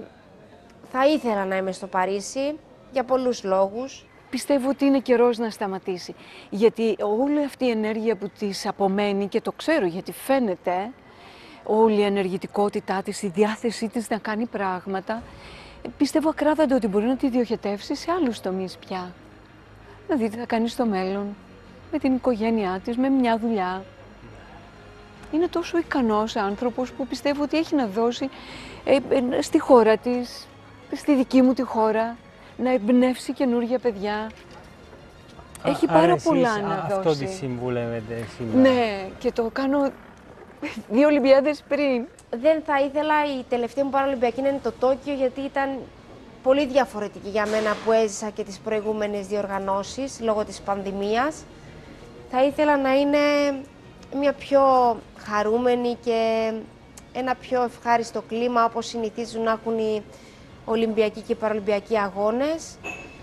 θα ήθελα να είμαι στο Παρίσι για πολλούς λόγους. Πιστεύω ότι είναι καιρός να σταματήσει, γιατί όλη αυτή η ενέργεια που της απομένει, και το ξέρω γιατί φαίνεται, όλη η ενεργητικότητά της, η διάθεσή της να κάνει πράγματα, πιστεύω ακράδαντα ότι μπορεί να τη διοχετεύσει σε άλλους τομείς πια. Να δει τι θα κάνει στο μέλλον, με την οικογένειά της, με μια δουλειά. Είναι τόσο ικανός άνθρωπος που πιστεύω ότι έχει να δώσει στη χώρα της, στη δική μου τη χώρα, να εμπνεύσει καινούργια παιδιά. Έχει πάρα πολλά να δώσει. Αυτό τη συμβουλεύετε σήμερα? Ναι, και το κάνω 2 Ολυμπιάδες πριν. Δεν θα ήθελα η τελευταία μου Παραολυμπιακή να είναι το Τόκιο, γιατί ήταν πολύ διαφορετική για μένα που έζησα και τις προηγούμενες διοργανώσεις λόγω της πανδημίας. Θα ήθελα να είναι μια πιο χαρούμενη και ένα πιο ευχάριστο κλίμα όπως συνηθίζουν να έχουν οι Ολυμπιακοί και Παραολυμπιακοί αγώνες.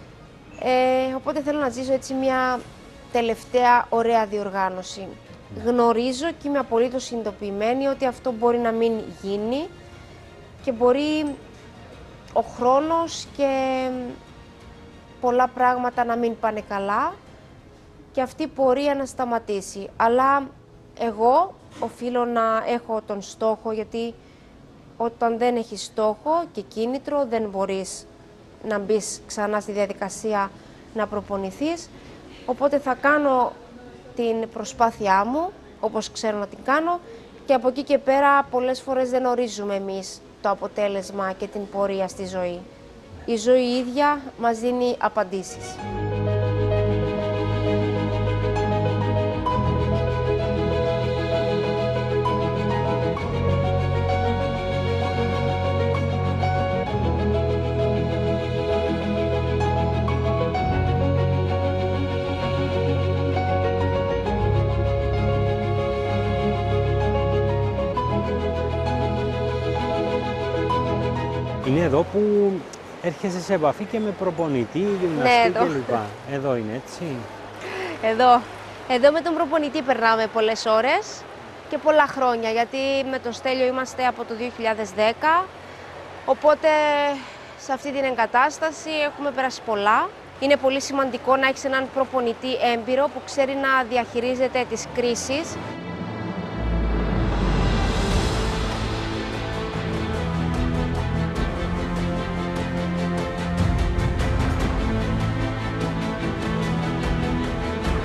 Οπότε θέλω να ζήσω έτσι μια τελευταία ωραία διοργάνωση. Γνωρίζω και είμαι απολύτως συνειδητοποιημένη ότι αυτό μπορεί να μην γίνει και μπορεί ο χρόνος και πολλά πράγματα να μην πάνε καλά και αυτή η πορεία να σταματήσει. Αλλά εγώ οφείλω να έχω τον στόχο, γιατί όταν δεν έχεις στόχο και κίνητρο δεν μπορείς να μπεις ξανά στη διαδικασία να προπονηθείς. Οπότε θα κάνω την προσπάθειά μου, όπως ξέρω να την κάνω, και από εκεί και πέρα πολλές φορές δεν ορίζουμε εμείς το αποτέλεσμα και την πορεία στη ζωή. Η ζωή ίδια μας δίνει απαντήσεις. Είναι εδώ που έρχεσαι σε επαφή και με προπονητή, γυμναστή κλπ. Εδώ είναι, έτσι? Εδώ με τον προπονητή περνάμε πολλές ώρες και πολλά χρόνια, γιατί με το Στέλιο είμαστε από το 2010, οπότε σε αυτή την εγκατάσταση έχουμε περάσει πολλά. Είναι πολύ σημαντικό να έχεις έναν προπονητή έμπειρο που ξέρει να διαχειρίζεται τις κρίσεις.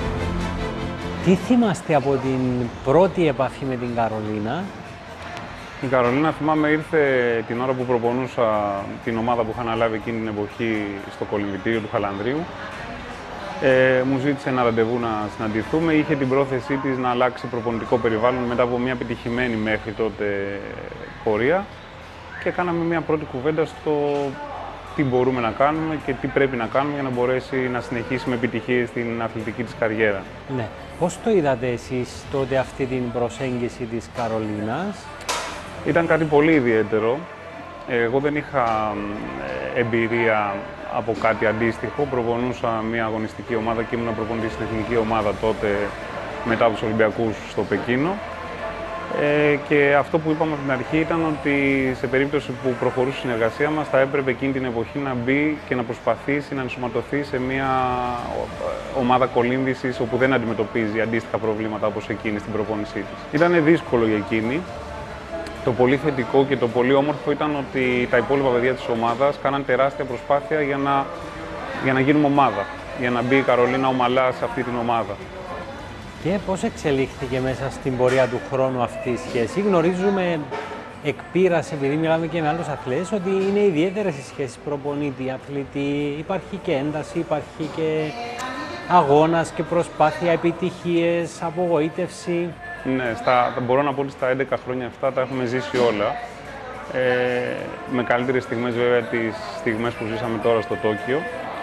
Τι θυμάστε από την πρώτη επαφή με την Καρολίνα? Η Καρολίνα, θυμάμαι, ήρθε την ώρα που προπονούσα την ομάδα που είχα αναλάβει εκείνη την εποχή στο κολυμβητήριο του Χαλανδρίου. Μου ζήτησε ένα ραντεβού να συναντηθούμε. Είχε την πρόθεσή της να αλλάξει προπονητικό περιβάλλον μετά από μια επιτυχημένη μέχρι τότε πορεία και κάναμε μια πρώτη κουβέντα στο τι μπορούμε να κάνουμε και τι πρέπει να κάνουμε για να μπορέσει να συνεχίσει με επιτυχίες στην αθλητική της καριέρα. Ναι. Πώς το είδατε εσείς τότε αυτή την προσέγγιση της Καρολίνας? Ήταν κάτι πολύ ιδιαίτερο. Εγώ δεν είχα εμπειρία από κάτι αντίστοιχο. Προπονούσα μια αγωνιστική ομάδα και ήμουν προπονητής στην εθνική ομάδα τότε μετά από τους Ολυμπιακούς στο Πεκίνο. Και αυτό που είπαμε από την αρχή ήταν ότι σε περίπτωση που προχωρούσε η συνεργασία μας θα έπρεπε εκείνη την εποχή να μπει και να προσπαθήσει να ενσωματωθεί σε μια ομάδα κολύμβησης όπου δεν αντιμετωπίζει αντίστοιχα προβλήματα όπως εκείνη στην προπόνησή της. Ήταν δύσκολο για εκείνη. Το πολύ θετικό και το πολύ όμορφο ήταν ότι τα υπόλοιπα παιδιά της ομάδας κάναν τεράστια προσπάθεια για να γίνουμε ομάδα, για να μπει η Καρολίνα ομαλά σε αυτή την ομάδα. Και πώς εξελίχθηκε μέσα στην πορεία του χρόνου αυτή η σχέση? Γνωρίζουμε εκ πείρας, επειδή μιλάμε και με άλλους αθλητές, ότι είναι ιδιαίτερες οι σχέσεις προπονήτη-αθλητή. Υπάρχει και ένταση, υπάρχει και αγώνας και προσπάθεια, επιτυχίες, απογοήτευση. Ναι, μπορώ να πω ότι στα 11 χρόνια αυτά τα έχουμε ζήσει όλα. Με καλύτερες στιγμές βέβαια τις στιγμές που ζήσαμε τώρα στο Τόκιο.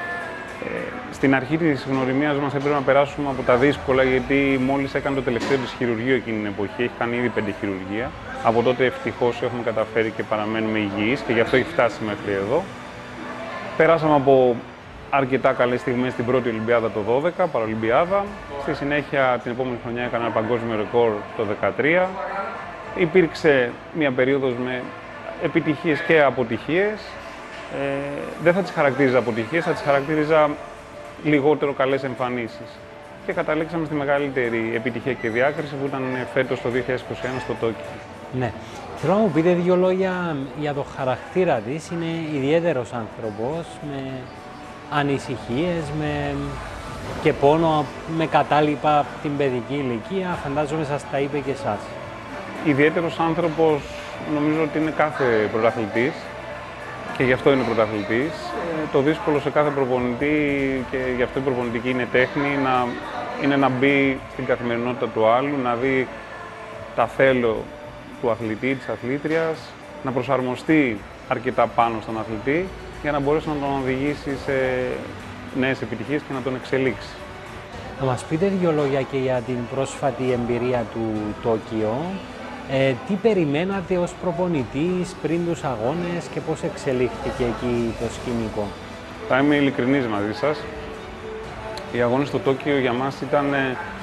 Στην αρχή της γνωριμίας μας έπρεπε να περάσουμε από τα δύσκολα, γιατί μόλις έκανε το τελευταίο της χειρουργείο εκείνη την εποχή, έχει κάνει ήδη 5 χειρουργία. Από τότε ευτυχώς έχουμε καταφέρει και παραμένουμε υγιείς και γι' αυτό έχει φτάσει μέχρι εδώ. Περάσαμε από αρκετά καλές στιγμές στην πρώτη Ολυμπιάδα το 12, Παραολυμπιάδα. Στη συνέχεια την επόμενη χρονιά έκανα ένα παγκόσμιο ρεκόρ το 2013. Υπήρξε μια περίοδος με επιτυχίες και αποτυχίες. Δεν θα τις χαρακτήριζα αποτυχίες, θα τις χαρακτήριζα λιγότερο καλές εμφανίσεις. Και καταλήξαμε στη μεγαλύτερη επιτυχία και διάκριση που ήταν φέτος το 2021 στο Τόκιο. Ναι. Θέλω να μου πείτε δύο λόγια για το χαρακτήρα της. Είναι ιδιαίτερος άνθρωπος, με ανησυχίες, και πόνο, με κατάλοιπα από την παιδική ηλικία. Φαντάζομαι σας τα είπε και εσάς. Ιδιαίτερος άνθρωπος νομίζω ότι είναι κάθε πρωταθλητής. Και γι' αυτό είναι πρωταθλητής. Το δύσκολο σε κάθε προπονητή, και γι' αυτό η προπονητική είναι τέχνη, είναι να μπει στην καθημερινότητα του άλλου, να δει τα θέλω του αθλητή, της αθλήτριας, να προσαρμοστεί αρκετά πάνω στον αθλητή για να μπορέσει να τον οδηγήσει σε νέες επιτυχίες και να τον εξελίξει. Να μας πείτε δύο λόγια και για την πρόσφατη εμπειρία του Τόκιο. Τι περιμένατε ως προπονητής πριν τους αγώνες και πώς εξελίχθηκε εκεί το σκηνικό? Θα είμαι ειλικρινής μαζί σας. Οι αγώνες στο Τόκιο για μας ήταν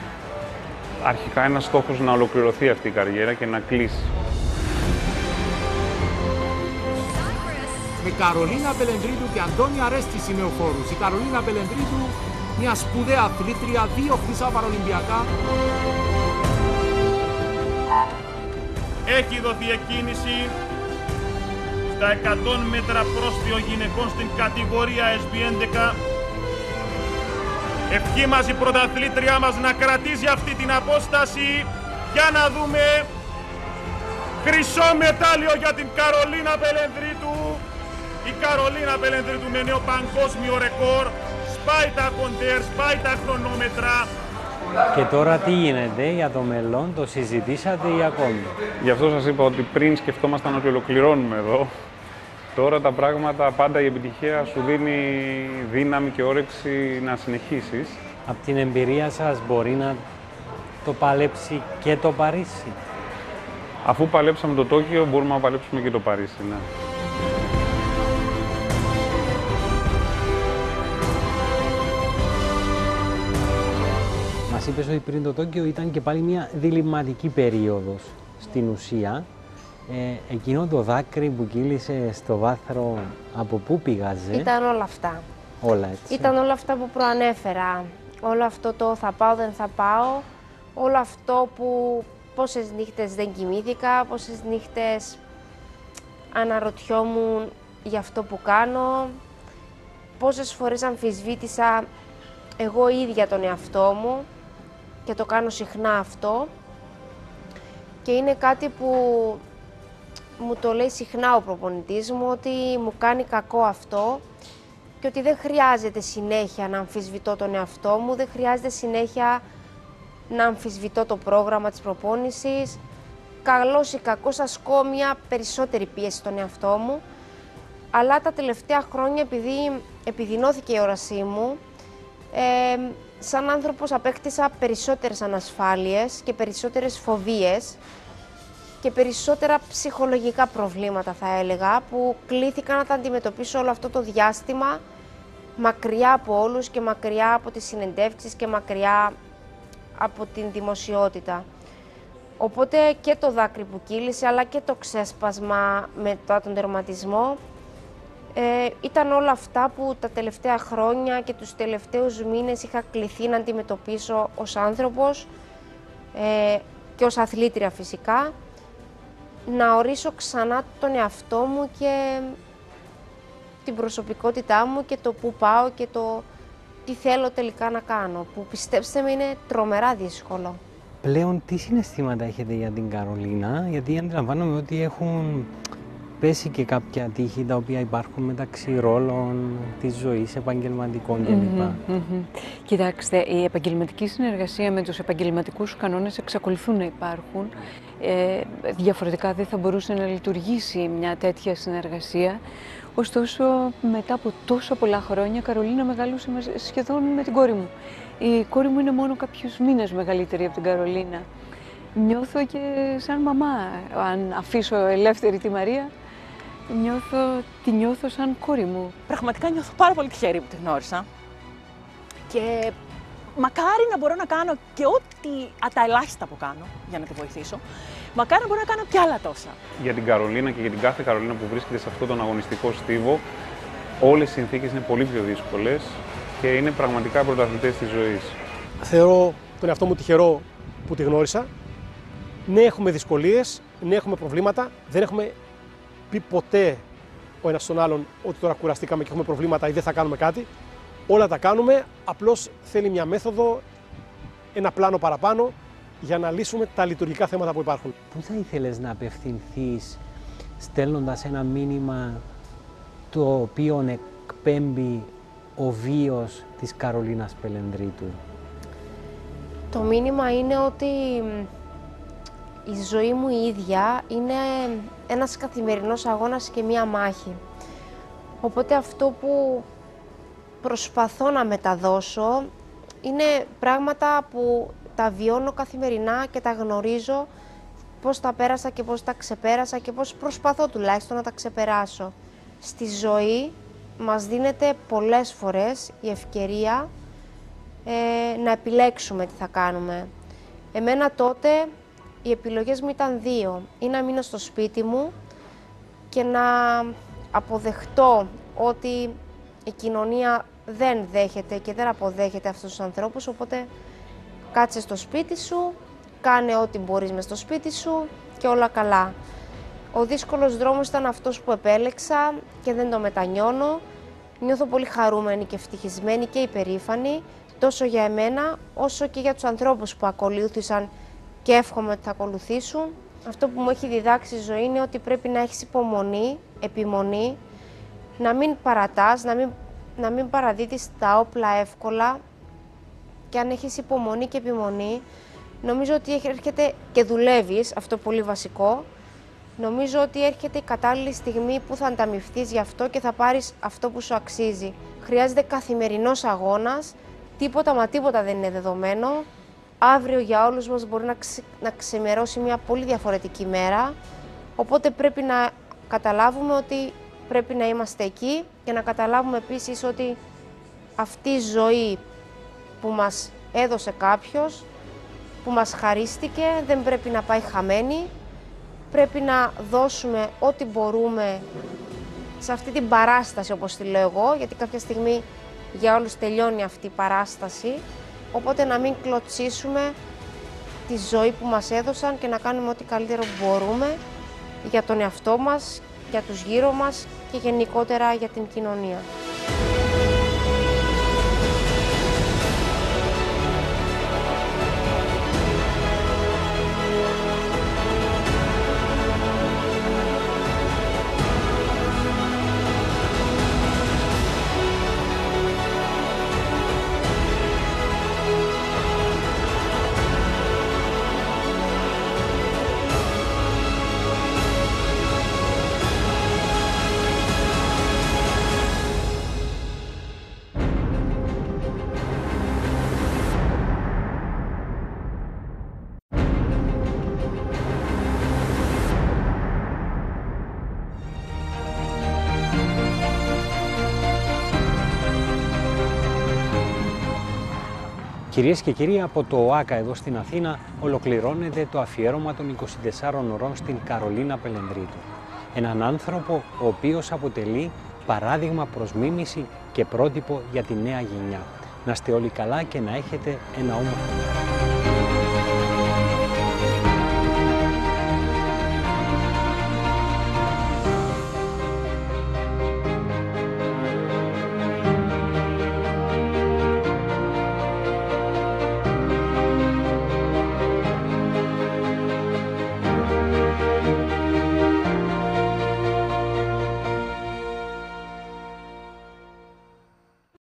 αρχικά ένας στόχος να ολοκληρωθεί αυτή η καριέρα και να κλείσει. Με Καρολίνα Μπελεντρίτου και Αντώνια Αρέστη σημεοφόρους. Η Καρολίνα Μπελεντρίτου, μια σπουδαία αθλήτρια, 2 χρυσά παραολυμπιακά. Έχει δοθεί εκκίνηση στα 100 μέτρα πρόσφυο γυναικών στην κατηγορία SB11. Ευχή μας η πρωταθλήτριά μας να κρατήσει αυτή την απόσταση για να δούμε χρυσό μετάλλιο για την Καρολίνα Μπελεντρίτου. Η Καρολίνα Μπελεντρίτου με νέο παγκόσμιο ρεκόρ, σπάει τα κοντέρ, σπάει τα χρονόμετρα. Και τώρα τι γίνεται για το μέλλον, το συζητήσατε ή ακόμη? Γι' αυτό σας είπα ότι πριν σκεφτόμασταν ότι ολοκληρώνουμε εδώ. Τώρα τα πράγματα, πάντα η επιτυχία σου δίνει δύναμη και όρεξη να συνεχίσεις. Από την εμπειρία σας μπορεί να το παλέψει και το Παρίσι? Αφού παλέψαμε το Τόκιο, μπορούμε να παλέψουμε και το Παρίσι, ναι. Μας είπες ότι πριν το Τόκιο ήταν και πάλι μια διλημματική περίοδος στην ουσία. Εκείνο το δάκρυ που κύλησε στο βάθρο, από πού πήγαζε? Ήταν όλα αυτά. Όλα έτσι. Ήταν όλα αυτά που προανέφερα. Όλο αυτό το θα πάω, δεν θα πάω. Όλο αυτό που πόσες νύχτες δεν κοιμήθηκα, πόσες νύχτες αναρωτιόμουν για αυτό που κάνω. Πόσες φορές αμφισβήτησα εγώ ίδια τον εαυτό μου και το κάνω συχνά αυτό. Και είναι κάτι που μου το λέει συχνά ο προπονητής μου ότι μου κάνει κακό αυτό και ότι δεν χρειάζεται συνέχεια να αμφισβητώ τον εαυτό μου, δεν χρειάζεται συνέχεια να αμφισβητώ το πρόγραμμα της προπόνησης. Καλός ή κακός ασκώ μια περισσότερη πίεση στον εαυτό μου, αλλά τα τελευταία χρόνια επειδή επιδεινώθηκε η όρασή μου, σαν άνθρωπος απέκτησα περισσότερες ανασφάλειες και περισσότερες φοβίες και περισσότερα ψυχολογικά προβλήματα θα έλεγα, που κλήθηκα να τα αντιμετωπίσω όλο αυτό το διάστημα μακριά από όλους και μακριά από τις συνεντεύξεις και μακριά από την δημοσιότητα. Οπότε και το δάκρυ που κύλησε αλλά και το ξέσπασμα μετά τον τερματισμό ήταν όλα αυτά που τα τελευταία χρόνια και τους τελευταίους μήνες είχα κληθεί να αντιμετωπίσω ως άνθρωπος και ως αθλήτρια φυσικά, να ορίσω ξανά τον εαυτό μου και την προσωπικότητά μου και το πού πάω και το τι θέλω τελικά να κάνω, που πιστέψτε με είναι τρομερά δύσκολο. Πλέον τι συναισθήματα έχετε για την Καρολίνα, γιατί αντιλαμβάνομαι ότι έχουν πέσει και κάποια τύχη τα οποία υπάρχουν μεταξύ ρόλων της ζωής, επαγγελματικών κλπ. Κοιτάξτε, η επαγγελματική συνεργασία με τους επαγγελματικούς κανόνες εξακολουθούν να υπάρχουν. Διαφορετικά δεν θα μπορούσε να λειτουργήσει μια τέτοια συνεργασία. Ωστόσο, μετά από τόσα πολλά χρόνια, η Καρολίνα μεγαλούσε σχεδόν με την κόρη μου. Η κόρη μου είναι μόνο κάποιους μήνες μεγαλύτερη από την Καρολίνα. Νιώθω και σαν μαμά, αν αφήσω ελεύθερη τη Μαρία, τη νιώθω σαν κόρη μου. Πραγματικά νιώθω πάρα πολύ τυχερή που τη γνώρισα και μακάρι να μπορώ να κάνω και ό,τι τα ελάχιστα που κάνω για να τη βοηθήσω. Μακάρι να μπορώ να κάνω κι άλλα τόσα. Για την Καρολίνα και για την κάθε Καρολίνα που βρίσκεται σε αυτόν τον αγωνιστικό στίβο, όλες οι συνθήκες είναι πολύ πιο δύσκολες και είναι πραγματικά πρωταθλητές της ζωής. Θεωρώ τον εαυτό μου τυχερό που τη γνώρισα. Ναι, έχουμε δυσκολίες, ναι, έχουμε προβλήματα. Δεν έχουμε πει ποτέ ο ένας στον άλλον ότι τώρα κουραστήκαμε και έχουμε προβλήματα ή δεν θα κάνουμε κάτι. Όλα τα κάνουμε, απλώς θέλει μια μέθοδο, ένα πλάνο παραπάνω για να λύσουμε τα λειτουργικά θέματα που υπάρχουν. Πού θα ήθελες να απευθυνθείς στέλνοντας ένα μήνυμα το οποίο εκπέμπει ο βίος της Καρολίνας Πελενδρίτου? Το μήνυμα είναι ότι η ζωή μου η ίδια είναι ένας καθημερινός αγώνας και μία μάχη. Οπότε αυτό που προσπαθώ να μεταδώσω είναι πράγματα που τα βιώνω καθημερινά και τα γνωρίζω πώς τα πέρασα και πώς τα ξεπέρασα και πώς προσπαθώ τουλάχιστον να τα ξεπεράσω. Στη ζωή μας δίνεται πολλές φορές η ευκαιρία να επιλέξουμε τι θα κάνουμε. Εμένα τότε οι επιλογές μου ήταν δύο. Ή να μείνω στο σπίτι μου και να αποδεχτώ ότι η κοινωνία δεν δέχεται και δεν αποδέχεται αυτούς τους ανθρώπους, οπότε κάτσε στο σπίτι σου, κάνε ό,τι μπορείς μες στο σπίτι σου και όλα καλά. Ο δύσκολος δρόμος ήταν αυτός που επέλεξα και δεν το μετανιώνω. Νιώθω πολύ χαρούμενη και ευτυχισμένη και υπερήφανη, τόσο για εμένα όσο και για τους ανθρώπους που ακολούθησαν και εύχομαι ότι θα ακολουθήσουν. Αυτό που μου έχει διδάξει η ζωή είναι ότι πρέπει να έχεις υπομονή, επιμονή, να μην παρατάς, να μην παραδίδεις τα όπλα εύκολα και αν έχεις υπομονή και επιμονή, νομίζω ότι έρχεται και δουλεύεις, αυτό πολύ βασικό, νομίζω ότι έρχεται η κατάλληλη στιγμή που θα ανταμυφθείς γι' αυτό και θα πάρεις αυτό που σου αξίζει. Χρειάζεται καθημερινός αγώνας, τίποτα μα τίποτα δεν είναι δεδομένο. Αύριο για όλους μας μπορεί να ξεμερώσει μια πολύ διαφορετική μέρα, οπότε πρέπει να καταλάβουμε ότι πρέπει να είμαστε εκεί και να καταλάβουμε επίσης ότι αυτή η ζωή που μας έδωσε κάποιος, που μας χαρίστηκε, δεν πρέπει να πάει χαμένη. Πρέπει να δώσουμε ό,τι μπορούμε σε αυτή την παράσταση, όπως τη λέω εγώ, γιατί κάποια στιγμή για όλους τελειώνει αυτή η παράσταση. Οπότε να μην κλωτσίσουμε τη ζωή που μας έδωσαν και να κάνουμε ό,τι καλύτερο μπορούμε για τον εαυτό μας, για τους γύρω μας και γενικότερα για την κοινωνία. Κυρίες και κύριοι, από το ΟΑΚΑ εδώ στην Αθήνα ολοκληρώνεται το αφιέρωμα των 24 ωρών στην Καρολίνα Πελενδρίτου. Έναν άνθρωπο ο οποίος αποτελεί παράδειγμα προς μίμηση και πρότυπο για τη νέα γενιά. Να είστε όλοι καλά και να έχετε ένα όμορφο μέρα.